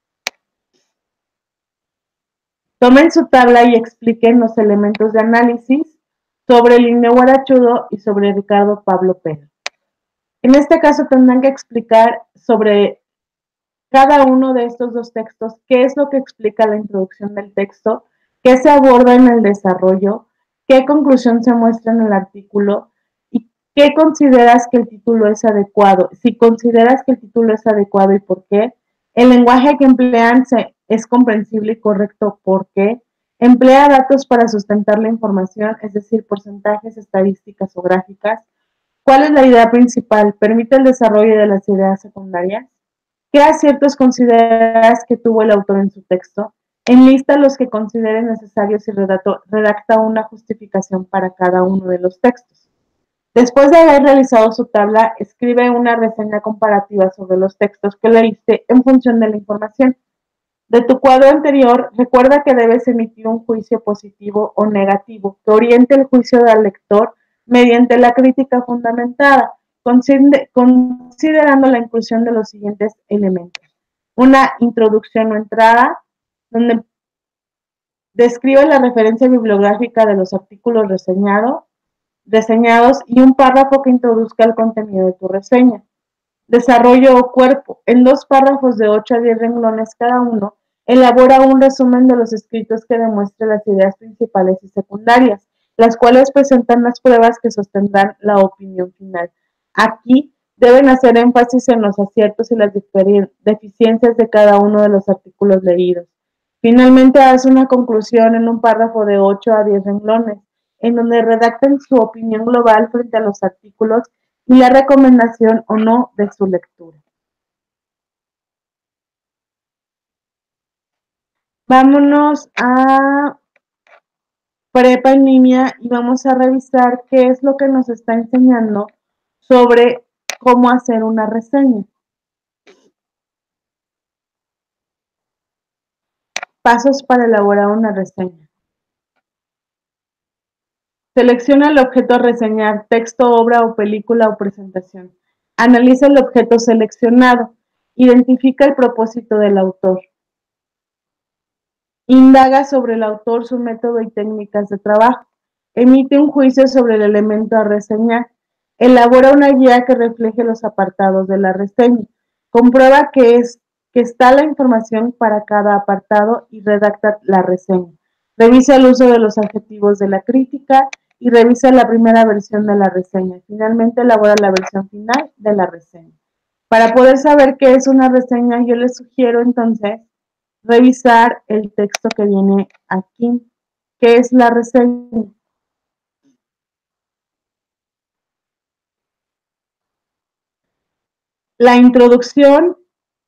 Tomen su tabla y expliquen los elementos de análisis sobre el Indio Guarachudo y sobre Ricardo Pablo Pérez. En este caso tendrán que explicar sobre cada uno de estos 2 textos, qué es lo que explica la introducción del texto, qué se aborda en el desarrollo, qué conclusión se muestra en el artículo y qué consideras que el título es adecuado. Si consideras que el título es adecuado y por qué, el lenguaje que emplean es comprensible y correcto, por qué, emplea datos para sustentar la información, es decir, porcentajes, estadísticas o gráficas. ¿Cuál es la idea principal? ¿Permite el desarrollo de las ideas secundarias? ¿Qué aciertos consideras que tuvo el autor en su texto? Enlista los que consideres necesarios y redacta una justificación para cada uno de los textos. Después de haber realizado su tabla, escribe una reseña comparativa sobre los textos que leíste en función de la información. De tu cuadro anterior, recuerda que debes emitir un juicio positivo o negativo que oriente el juicio del lector mediante la crítica fundamentada, considerando la inclusión de los siguientes elementos. Una introducción o entrada, donde describe la referencia bibliográfica de los artículos reseñados y un párrafo que introduzca el contenido de tu reseña. Desarrollo o cuerpo. En 2 párrafos de 8 a 10 renglones cada uno, elabora un resumen de los escritos que demuestre las ideas principales y secundarias, las cuales presentan las pruebas que sostendrán la opinión final. Aquí deben hacer énfasis en los aciertos y las deficiencias de cada uno de los artículos leídos. Finalmente, hace una conclusión en un párrafo de 8 a 10 renglones, en donde redacten su opinión global frente a los artículos y la recomendación o no de su lectura. Vámonos a Prepa en línea y vamos a revisar qué es lo que nos está enseñando sobre cómo hacer una reseña. Pasos para elaborar una reseña. Selecciona el objeto a reseñar, texto, obra o película o presentación. Analiza el objeto seleccionado. Identifica el propósito del autor. Indaga sobre el autor, su método y técnicas de trabajo. Emite un juicio sobre el elemento a reseñar. Elabora una guía que refleje los apartados de la reseña. Comprueba que está la información para cada apartado y redacta la reseña. Revisa el uso de los adjetivos de la crítica y revisa la primera versión de la reseña. Finalmente, elabora la versión final de la reseña. Para poder saber qué es una reseña, yo les sugiero entonces revisar el texto que viene aquí, que es la reseña. La introducción,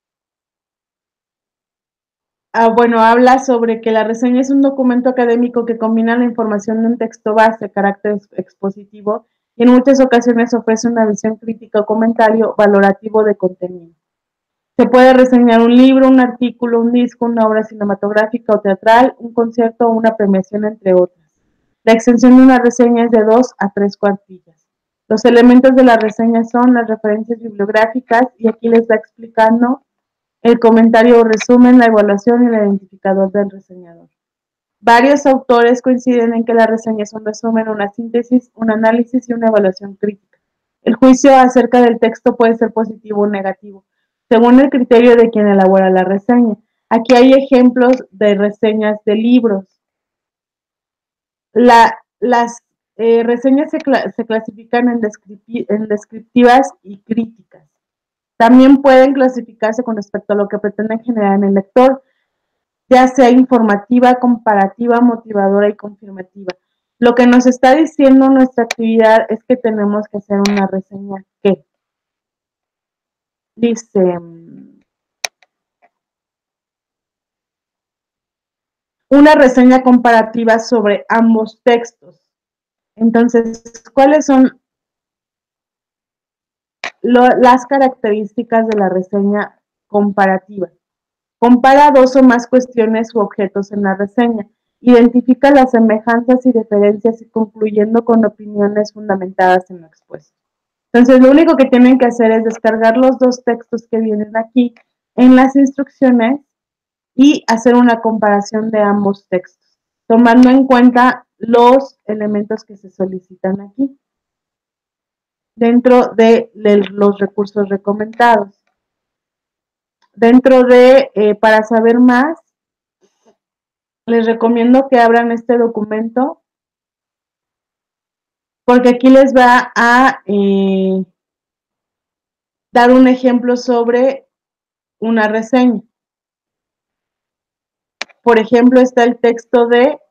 bueno, habla sobre que la reseña es un documento académico que combina la información de un texto base, carácter expositivo y en muchas ocasiones ofrece una visión crítica o comentario valorativo de contenido. Se puede reseñar un libro, un artículo, un disco, una obra cinematográfica o teatral, un concierto o una premiación, entre otras. La extensión de una reseña es de 2 a 3 cuartillas. Los elementos de la reseña son las referencias bibliográficas, y aquí les va explicando el comentario o resumen, la evaluación y el identificador del reseñador. Varios autores coinciden en que la reseña es un resumen, una síntesis, un análisis y una evaluación crítica. El juicio acerca del texto puede ser positivo o negativo, según el criterio de quien elabora la reseña. Aquí hay ejemplos de reseñas de libros. Las reseñas se clasifican en descriptivas y críticas. También pueden clasificarse con respecto a lo que pretenden generar en el lector, ya sea informativa, comparativa, motivadora y confirmativa. Lo que nos está diciendo nuestra actividad es que tenemos que hacer una reseña que dice una reseña comparativa sobre ambos textos. Entonces, ¿cuáles son las características de la reseña comparativa? Compara dos o más cuestiones u objetos en la reseña. Identifica las semejanzas y diferencias, y concluyendo con opiniones fundamentadas en lo expuesto. Entonces, lo único que tienen que hacer es descargar los dos textos que vienen aquí en las instrucciones y hacer una comparación de ambos textos, tomando en cuenta los elementos que se solicitan aquí dentro de los recursos recomendados. Dentro de, para saber más, les recomiendo que abran este documento, porque aquí les va a dar un ejemplo sobre una reseña. Por ejemplo, está el texto de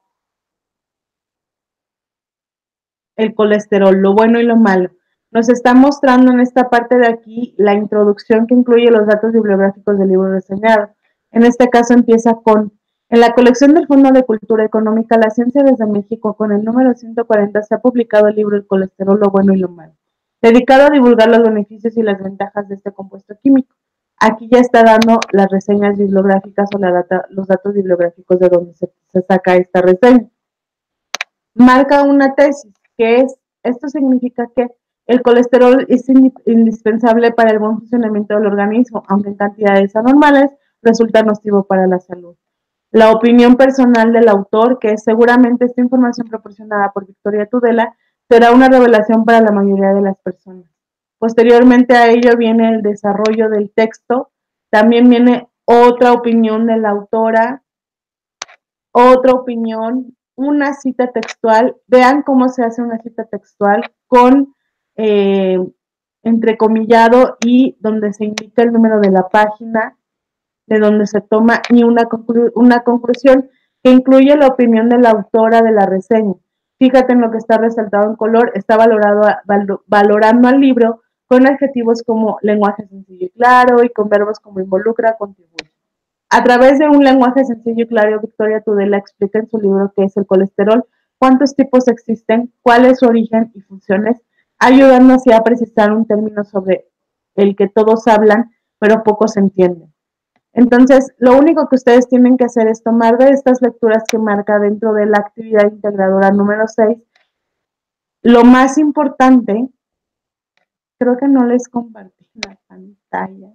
el colesterol, lo bueno y lo malo. Nos está mostrando en esta parte de aquí la introducción que incluye los datos bibliográficos del libro reseñado. En este caso empieza con: en la colección del Fondo de Cultura Económica, La Ciencia desde México, con el número 140, se ha publicado el libro El colesterol, lo bueno y lo malo, dedicado a divulgar los beneficios y las ventajas de este compuesto químico. Aquí ya está dando las reseñas bibliográficas o los datos bibliográficos de donde se saca esta reseña. Marca una tesis, que es: esto significa que el colesterol es indispensable para el buen funcionamiento del organismo, aunque en cantidades anormales resulta nocivo para la salud. La opinión personal del autor, que es: seguramente esta información proporcionada por Victoria Tudela será una revelación para la mayoría de las personas. Posteriormente a ello viene el desarrollo del texto, también viene otra opinión de la autora, otra opinión, una cita textual. Vean cómo se hace una cita textual con eh, entrecomillado y donde se indica el número de la página de donde se toma, y una conclusión que incluye la opinión de la autora de la reseña. Fíjate en lo que está resaltado en color: está valorando al libro con adjetivos como lenguaje sencillo y claro, y con verbos como involucra, contribuye. A través de un lenguaje sencillo y claro, Victoria Tudela explica en su libro qué es el colesterol, cuántos tipos existen, cuál es su origen y funciones, ayudando así a precisar un término sobre el que todos hablan, pero pocos entienden. Entonces, lo único que ustedes tienen que hacer es tomar de estas lecturas que marca dentro de la actividad integradora número 6. Lo más importante, creo que no les compartí la pantalla.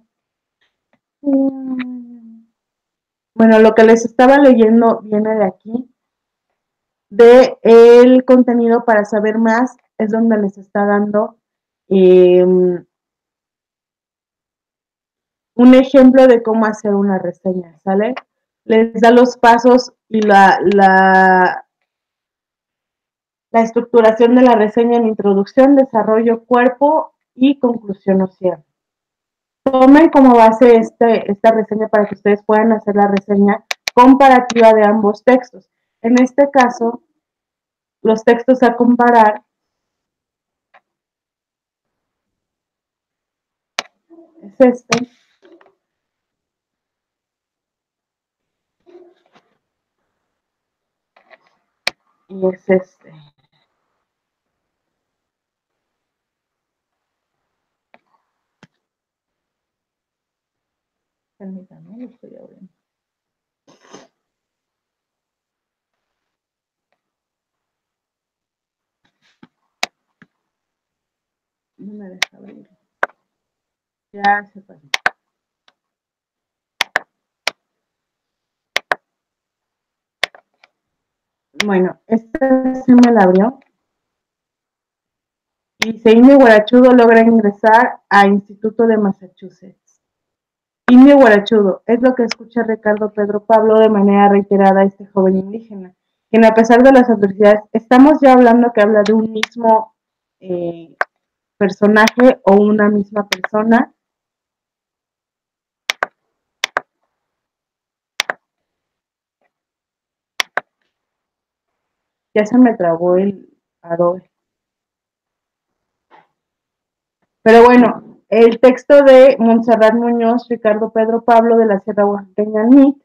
Bueno, lo que les estaba leyendo viene de aquí, de el contenido para saber más, es donde les está dando un ejemplo de cómo hacer una reseña, ¿sale? Les da los pasos y la estructuración de la reseña en introducción, desarrollo, cuerpo y conclusión o cierre. Tomen como base esta reseña para que ustedes puedan hacer la reseña comparativa de ambos textos. En este caso, los textos a comparar es este y es este. lo estoy abriendo. No me deja abrir. Ya se pasó. Bueno, esta sí me la abrió. Y dice, Indio Guarachudo logra ingresar a Instituto de Massachusetts. Indio Guarachudo, es lo que escucha Ricardo Pedro Pablo de manera reiterada a este joven indígena, quien a pesar de las adversidades, estamos ya hablando que habla de un mismo personaje o una misma persona. Ya se me trabó el Adobe. Pero bueno, el texto de Montserrat Muñoz, Ricardo Pedro Pablo de la Sierra Oaxaqueña NIT,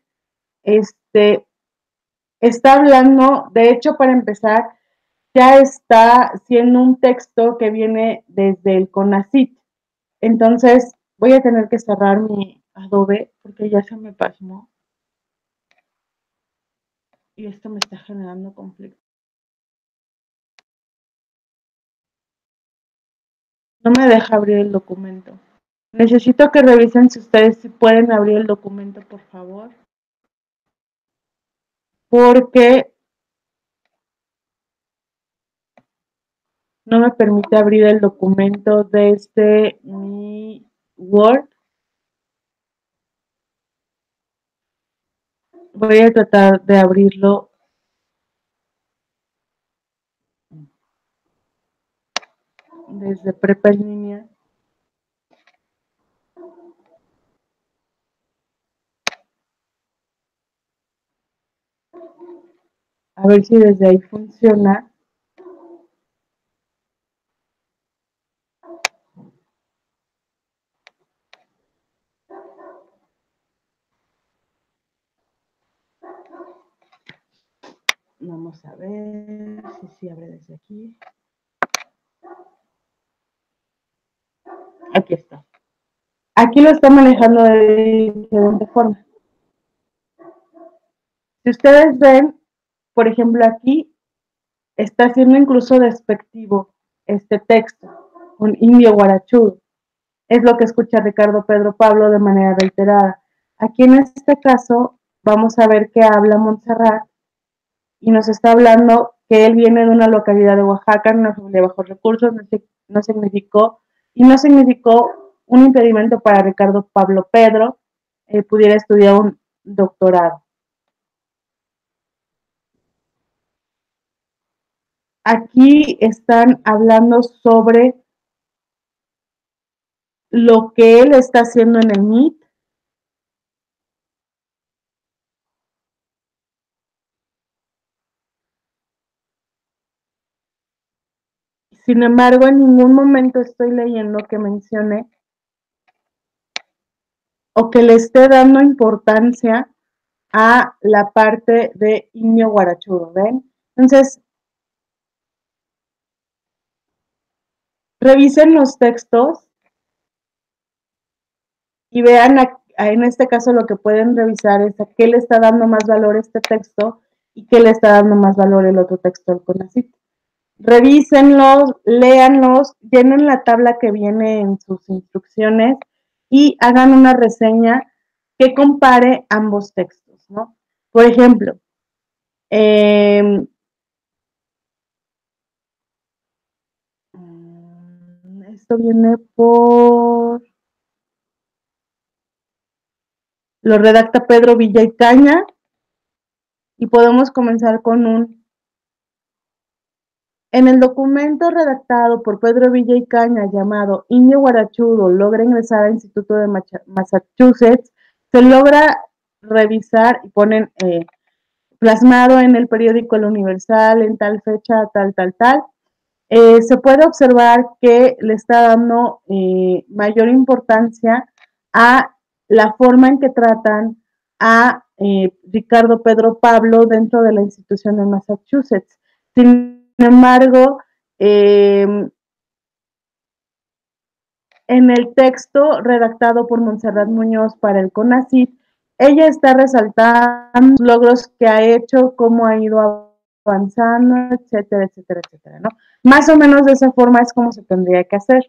está hablando, de hecho, para empezar, ya está siendo un texto que viene desde el CONACYT. Entonces, voy a tener que cerrar mi Adobe porque ya se me pasmó. Y esto me está generando conflicto. No me deja abrir el documento. Necesito que revisen si ustedes si pueden abrir el documento, por favor. Porque no me permite abrir el documento desde mi Word. Voy a tratar de abrirlo desde prepa en línea. A ver si desde ahí funciona. Vamos a ver si abre desde aquí. Aquí está. Aquí lo está manejando de diferente forma. Si ustedes ven, por ejemplo, aquí está siendo incluso despectivo este texto, un indio guarachudo. Es lo que escucha Ricardo Pedro Pablo de manera reiterada. Aquí en este caso vamos a ver que habla Montserrat y nos está hablando que él viene de una localidad de Oaxaca, una familia de bajos recursos, no significó un impedimento para Ricardo Pablo Pedro pudiera estudiar un doctorado. Aquí están hablando sobre lo que él está haciendo en el MIT. Sin embargo, en ningún momento estoy leyendo que mencione o que le esté dando importancia a la parte de indio guarachudo, ¿ven? Entonces, revisen los textos y vean en este caso lo que pueden revisar es a qué le está dando más valor este texto y qué le está dando más valor el otro texto del CONACYT. Revísenlos, léanlos, llenen la tabla que viene en sus instrucciones y hagan una reseña que compare ambos textos, ¿no? Por ejemplo, esto viene lo redacta Pedro Villa y Caña y podemos comenzar con en el documento redactado por Pedro Villa y Caña llamado Indio Guarachudo logra ingresar al Instituto de Massachusetts, se logra revisar y ponen plasmado en el periódico El Universal en tal fecha, tal. Se puede observar que le está dando mayor importancia a la forma en que tratan a Ricardo Pedro Pablo dentro de la institución de Massachusetts. Sin embargo, en el texto redactado por Montserrat Muñoz para el CONACYT, ella está resaltando los logros que ha hecho, cómo ha ido avanzando, etcétera, etcétera, etcétera, ¿no? Más o menos de esa forma es como se tendría que hacer.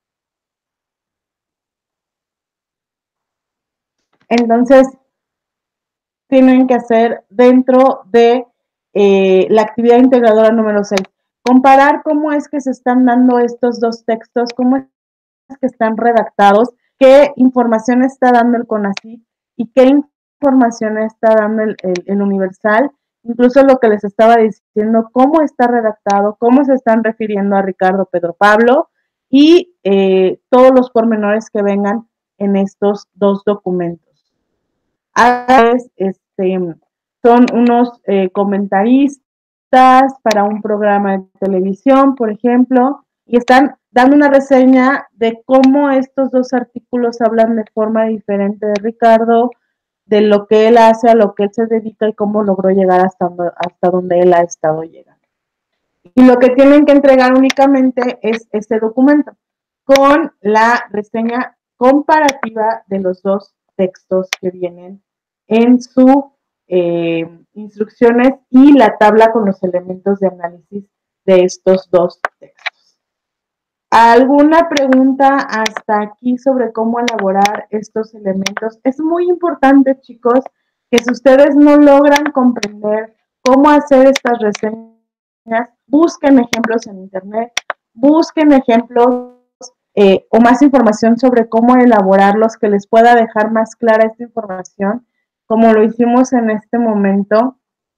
Entonces, tienen que hacer dentro de la actividad integradora número 6. Comparar cómo es que se están dando estos dos textos, cómo es que están redactados, qué información está dando el CONACYT y qué información está dando el Universal, incluso lo que les estaba diciendo, cómo está redactado, cómo se están refiriendo a Ricardo Pedro Pablo y todos los pormenores que vengan en estos dos documentos. A veces, son unos comentaristas para un programa de televisión, por ejemplo, y están dando una reseña de cómo estos dos artículos hablan de forma diferente de Ricardo, de lo que él hace, a lo que él se dedica y cómo logró llegar hasta donde él ha estado llegando. Y lo que tienen que entregar únicamente es este documento con la reseña comparativa de los dos textos que vienen en sus instrucciones y la tabla con los elementos de análisis de estos dos textos. ¿Alguna pregunta hasta aquí sobre cómo elaborar estos elementos? Es muy importante, chicos, que si ustedes no logran comprender cómo hacer estas reseñas, busquen ejemplos en internet, busquen ejemplos o más información sobre cómo elaborarlos que les pueda dejar más clara esta información, como lo hicimos en este momento,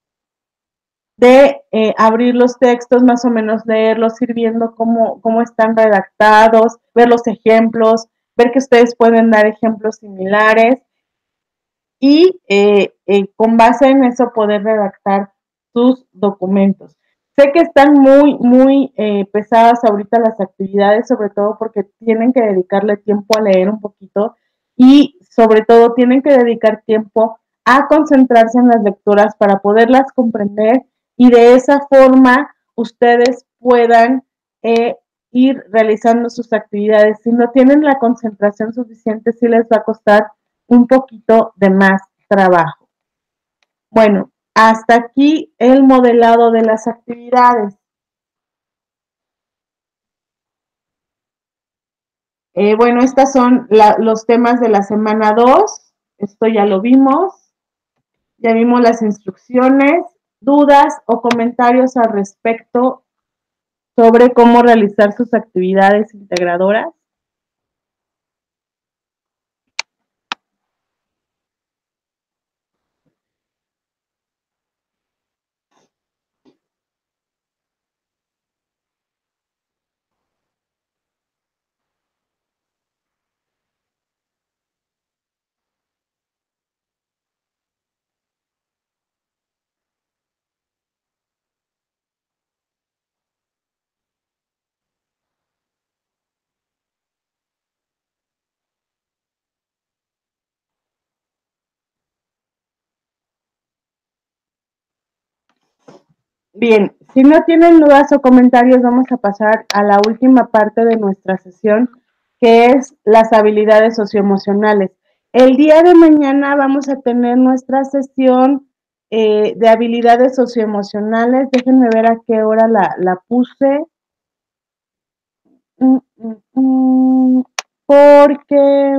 de abrir los textos, más o menos leerlos, ir viendo cómo están redactados, ver los ejemplos, ver que ustedes pueden dar ejemplos similares y con base en eso poder redactar sus documentos. Sé que están muy pesadas ahorita las actividades, sobre todo porque tienen que dedicarle tiempo a leer un poquito y sobre todo tienen que dedicar tiempo a concentrarse en las lecturas para poderlas comprender y de esa forma ustedes puedan ir realizando sus actividades. Si no tienen la concentración suficiente, sí les va a costar un poquito de más trabajo. Bueno, hasta aquí el modelado de las actividades. Bueno, estos son los temas de la semana 2. Esto ya lo vimos. Ya vimos las instrucciones, dudas o comentarios al respecto sobre cómo realizar sus actividades integradoras. Bien, si no tienen dudas o comentarios, vamos a pasar a la última parte de nuestra sesión, que es las habilidades socioemocionales. El día de mañana vamos a tener nuestra sesión de habilidades socioemocionales. Déjenme ver a qué hora la puse. Porque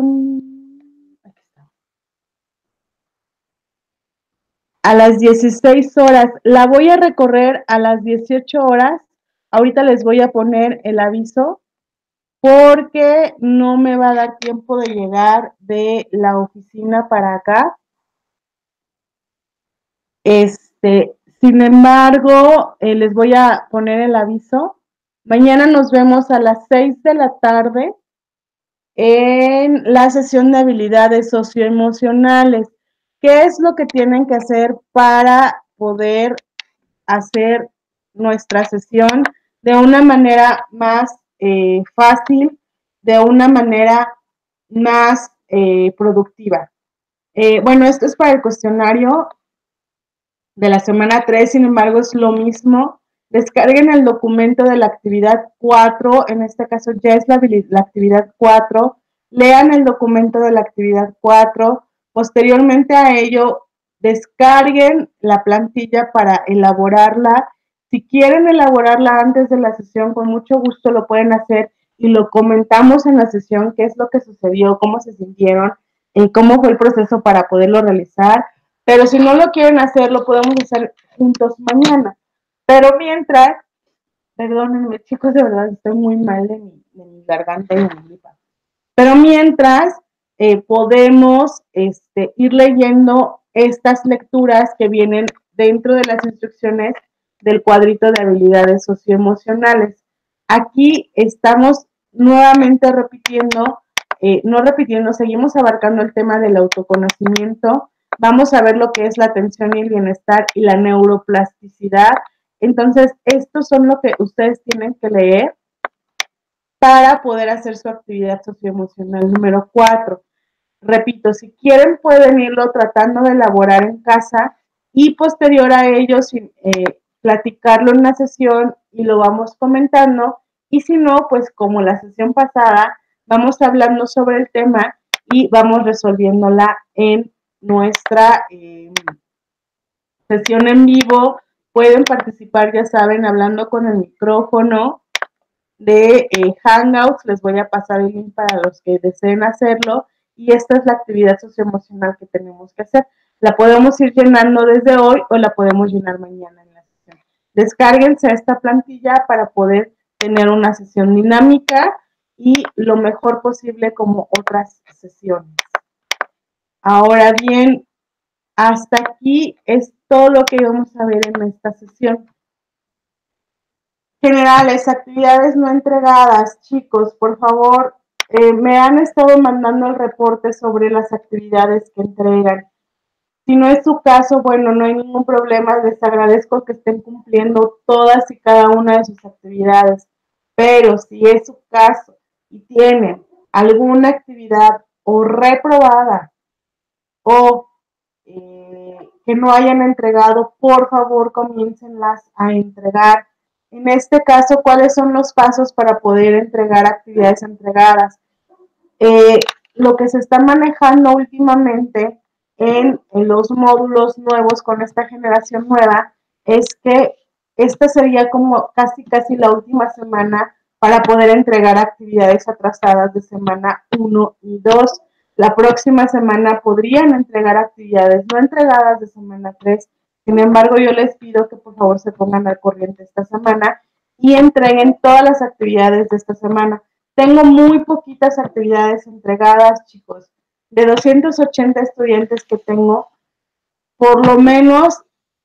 a las 16 horas. La voy a recorrer a las 18 horas. Ahorita les voy a poner el aviso porque no me va a dar tiempo de llegar de la oficina para acá. Sin embargo, les voy a poner el aviso. Mañana nos vemos a las 6 de la tarde en la sesión de habilidades socioemocionales. ¿Qué es lo que tienen que hacer para poder hacer nuestra sesión de una manera más fácil, de una manera más productiva? Bueno, esto es para el cuestionario de la semana 3, sin embargo, es lo mismo. Descarguen el documento de la actividad 4, en este caso ya es la actividad 4. Lean el documento de la actividad 4, Posteriormente a ello, descarguen la plantilla para elaborarla. Si quieren elaborarla antes de la sesión, con mucho gusto lo pueden hacer y lo comentamos en la sesión, qué es lo que sucedió, cómo se sintieron, cómo fue el proceso para poderlo realizar. Pero si no lo quieren hacer, lo podemos hacer juntos mañana. Pero mientras, perdónenme chicos, de verdad estoy muy mal de mi garganta y de mi gripa. Pero mientras podemos ir leyendo estas lecturas que vienen dentro de las instrucciones del cuadrito de habilidades socioemocionales. Aquí estamos nuevamente repitiendo, no repitiendo, seguimos abarcando el tema del autoconocimiento. Vamos a ver lo que es la atención y el bienestar y la neuroplasticidad. Entonces, estos son lo que ustedes tienen que leer para poder hacer su actividad socioemocional número 4. Repito, si quieren pueden irlo tratando de elaborar en casa y posterior a ello platicarlo en una sesión y lo vamos comentando, y si no, pues como la sesión pasada, vamos hablando sobre el tema y vamos resolviéndola en nuestra sesión en vivo. Pueden participar, ya saben, hablando con el micrófono de Hangouts. Les voy a pasar el link para los que deseen hacerlo, y esta es la actividad socioemocional que tenemos que hacer. La podemos ir llenando desde hoy o la podemos llenar mañana en la sesión. Descárguense esta plantilla para poder tener una sesión dinámica y lo mejor posible como otras sesiones. Ahora bien, hasta aquí es todo lo que vamos a ver en esta sesión. Generales, actividades no entregadas. Chicos, por favor, me han estado mandando el reporte sobre las actividades que entregan. Si no es su caso, bueno, no hay ningún problema. Les agradezco que estén cumpliendo todas y cada una de sus actividades. Pero si es su caso y tienen alguna actividad o reprobada o que no hayan entregado, por favor, comiéncenlas a entregar. En este caso, ¿cuáles son los pasos para poder entregar actividades entregadas? Lo que se está manejando últimamente en los módulos nuevos con esta generación nueva es que esta sería como casi la última semana para poder entregar actividades atrasadas de semana 1 y 2. La próxima semana podrían entregar actividades no entregadas de semana 3. Sin embargo, yo les pido que por favor se pongan al corriente esta semana y entreguen todas las actividades de esta semana. Tengo muy poquitas actividades entregadas, chicos. De 280 estudiantes que tengo, por lo menos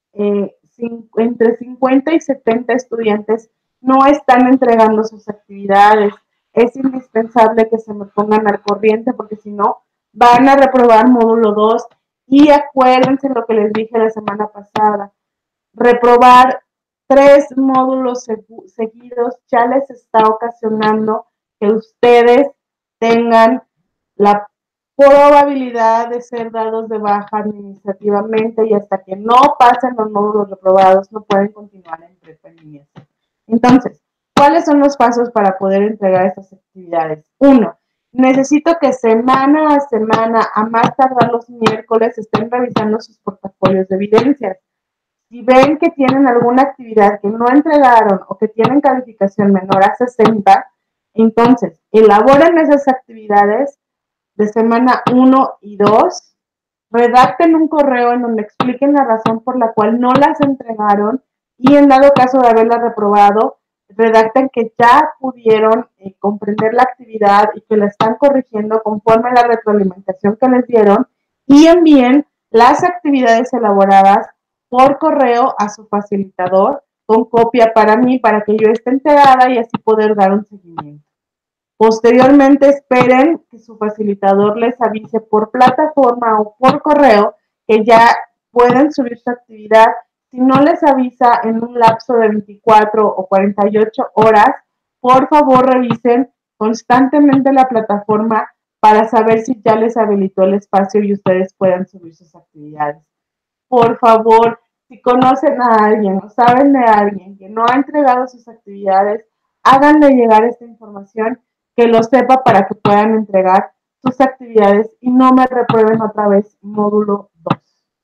entre 50 y 70 estudiantes no están entregando sus actividades. Es indispensable que se me pongan al corriente porque si no, van a reprobar módulo 2. Y acuérdense lo que les dije la semana pasada. Reprobar 3 módulos seguidos ya les está ocasionando que ustedes tengan la probabilidad de ser dados de baja administrativamente, y hasta que no pasen los módulos reprobados no pueden continuar en prepa en línea. Entonces, ¿cuáles son los pasos para poder entregar estas actividades? 1. Necesito que semana a semana, a más tardar los miércoles, estén revisando sus portafolios de evidencias. Si ven que tienen alguna actividad que no entregaron o que tienen calificación menor a 60, entonces elaboren esas actividades de semana 1 y 2, redacten un correo en donde expliquen la razón por la cual no las entregaron, y en dado caso de haberlas reprobado, redacten que ya pudieron comprender la actividad y que la están corrigiendo conforme a la retroalimentación que les dieron, y envíen las actividades elaboradas por correo a su facilitador con copia para mí, para que yo esté enterada y así poder dar un seguimiento. Posteriormente, esperen que su facilitador les avise por plataforma o por correo que ya pueden subir su actividad. Si no les avisa en un lapso de 24 o 48 horas, por favor revisen constantemente la plataforma para saber si ya les habilitó el espacio y ustedes puedan subir sus actividades. Por favor, si conocen a alguien o saben de alguien que no ha entregado sus actividades, háganle llegar esta información, que lo sepa para que puedan entregar sus actividades y no me reprueben otra vez módulo 2.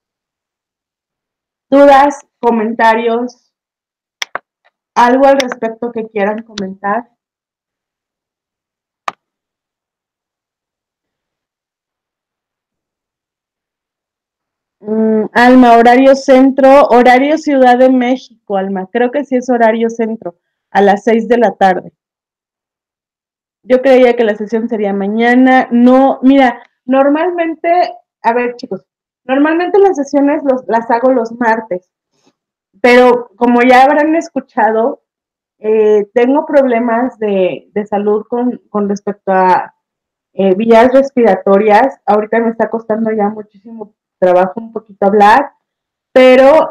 ¿Dudas, comentarios, algo al respecto que quieran comentar? Alma, horario centro, horario Ciudad de México, Alma. Creo que sí es horario centro, a las 6 de la tarde. Yo creía que la sesión sería mañana. No, mira, normalmente, a ver, chicos, normalmente las sesiones las hago los martes, pero como ya habrán escuchado, tengo problemas de salud con respecto a vías respiratorias. Ahorita me está costando ya muchísimo trabajo un poquito hablar, pero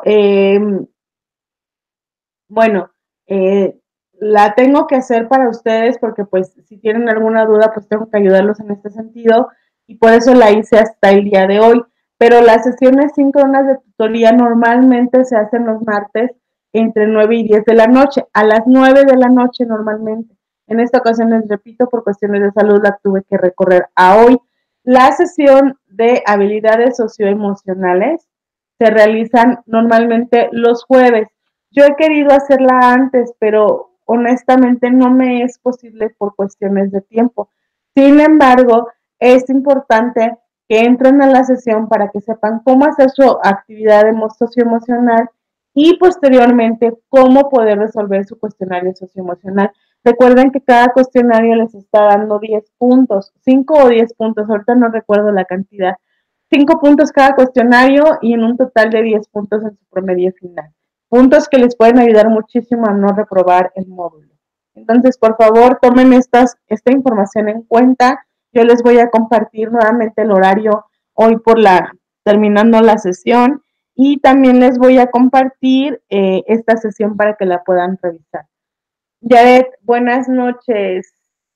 bueno, eh, la tengo que hacer para ustedes porque pues si tienen alguna duda pues tengo que ayudarlos en este sentido y por eso la hice hasta el día de hoy. Pero las sesiones síncronas de tutoría normalmente se hacen los martes entre 9 y 10 de la noche, a las 9 de la noche normalmente. En esta ocasión les repito, por cuestiones de salud la tuve que recorrer a hoy. La sesión de habilidades socioemocionales se realizan normalmente los jueves. Yo he querido hacerla antes, pero honestamente no me es posible por cuestiones de tiempo. Sin embargo, es importante que entren a la sesión para que sepan cómo hacer su actividad socioemocional y posteriormente cómo poder resolver su cuestionario socioemocional. Recuerden que cada cuestionario les está dando 10 puntos, 5 o 10 puntos, ahorita no recuerdo la cantidad. 5 puntos cada cuestionario y en un total de 10 puntos en su promedio final. Puntos que les pueden ayudar muchísimo a no reprobar el módulo. Entonces, por favor, tomen esta información en cuenta. Yo les voy a compartir nuevamente el horario hoy terminando la sesión y también les voy a compartir esta sesión para que la puedan revisar. Yaret, buenas noches.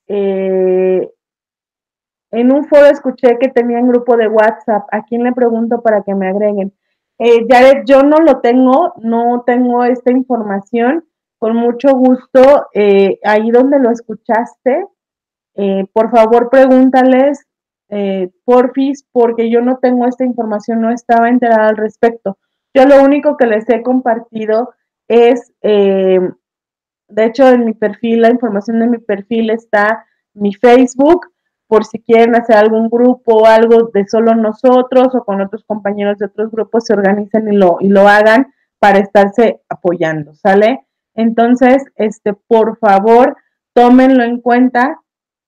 En un foro escuché que tenían grupo de WhatsApp. ¿A quién le pregunto para que me agreguen? Yaret, yo no lo tengo, no tengo esta información. Con mucho gusto, ahí donde lo escuchaste, por favor pregúntales, porfis, porque yo no tengo esta información, no estaba enterada al respecto. Yo lo único que les he compartido es, de hecho, en mi perfil, la información de mi perfil está mi Facebook, por si quieren hacer algún grupo o algo de solo nosotros o con otros compañeros de otros grupos, se organicen y lo hagan para estarse apoyando, ¿sale? Entonces, por favor, tómenlo en cuenta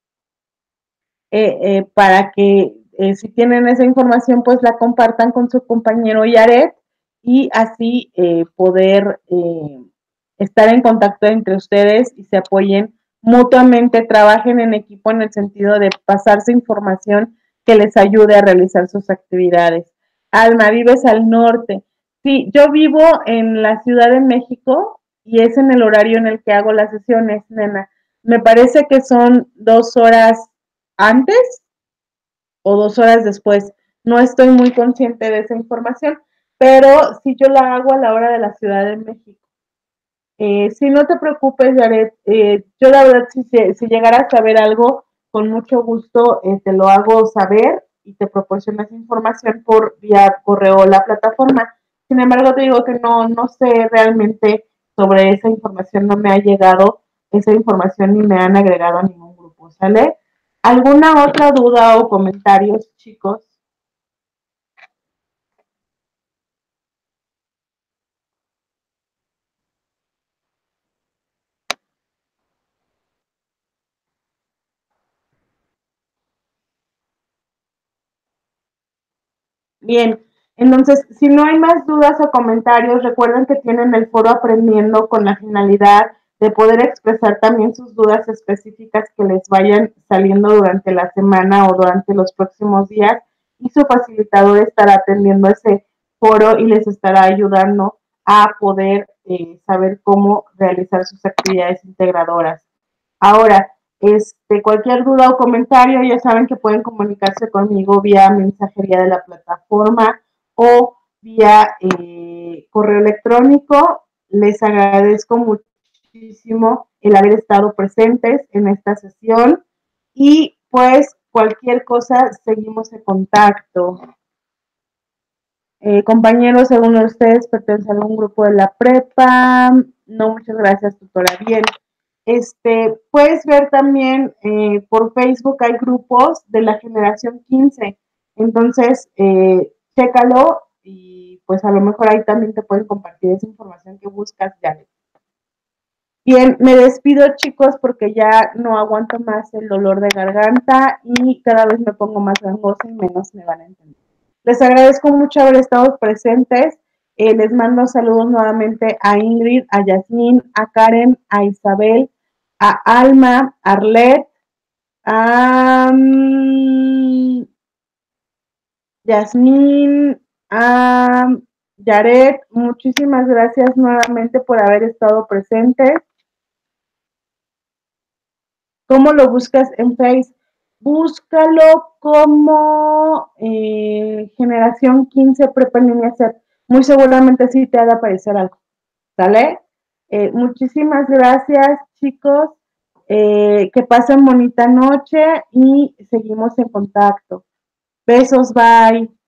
para que si tienen esa información, pues la compartan con su compañero Yaret y así poder estar en contacto entre ustedes y se apoyen mutuamente, trabajen en equipo en el sentido de pasarse información que les ayude a realizar sus actividades. Alma, vives al norte. Sí, yo vivo en la Ciudad de México y es en el horario en el que hago las sesiones, nena. Me parece que son 2 horas antes o 2 horas después. No estoy muy consciente de esa información, pero sí yo la hago a la hora de la Ciudad de México. Si no te preocupes, Jared, yo la verdad si llegara a saber algo, con mucho gusto te lo hago saber y te proporciono esa información por vía correo o la plataforma. Sin embargo, te digo que no sé realmente sobre esa información, no me ha llegado esa información ni me han agregado a ningún grupo, ¿sale? ¿Alguna otra duda o comentarios, chicos? Bien, entonces, si no hay más dudas o comentarios, recuerden que tienen el foro aprendiendo con la finalidad de poder expresar también sus dudas específicas que les vayan saliendo durante la semana o durante los próximos días y su facilitador estará atendiendo ese foro y les estará ayudando a poder saber cómo realizar sus actividades integradoras. Ahora, cualquier duda o comentario, ya saben que pueden comunicarse conmigo vía mensajería de la plataforma o vía correo electrónico. Les agradezco muchísimo el haber estado presentes en esta sesión y pues cualquier cosa, seguimos en contacto. Compañeros, ¿alguno de ustedes pertenece a algún grupo de la prepa? No, muchas gracias, tutora. Bien. Puedes ver también por Facebook hay grupos de la generación 15. Entonces, chécalo y pues a lo mejor ahí también te pueden compartir esa información que buscas, ya. Bien, me despido, chicos, porque ya no aguanto más el dolor de garganta y cada vez me pongo más gangosa y menos me van a entender. Les agradezco mucho haber estado presentes. Les mando saludos nuevamente a Ingrid, a Yasmín, a Karen, a Isabel, a Alma, a Arlet, a Yasmín, a Yaret. Muchísimas gracias nuevamente por haber estado presentes. ¿Cómo lo buscas en Face? Búscalo como Generación 15 Prepa en Línea CEP. Muy seguramente sí te ha de aparecer algo. ¿Sale? Muchísimas gracias, chicos. Que pasen bonita noche y seguimos en contacto. Besos, bye.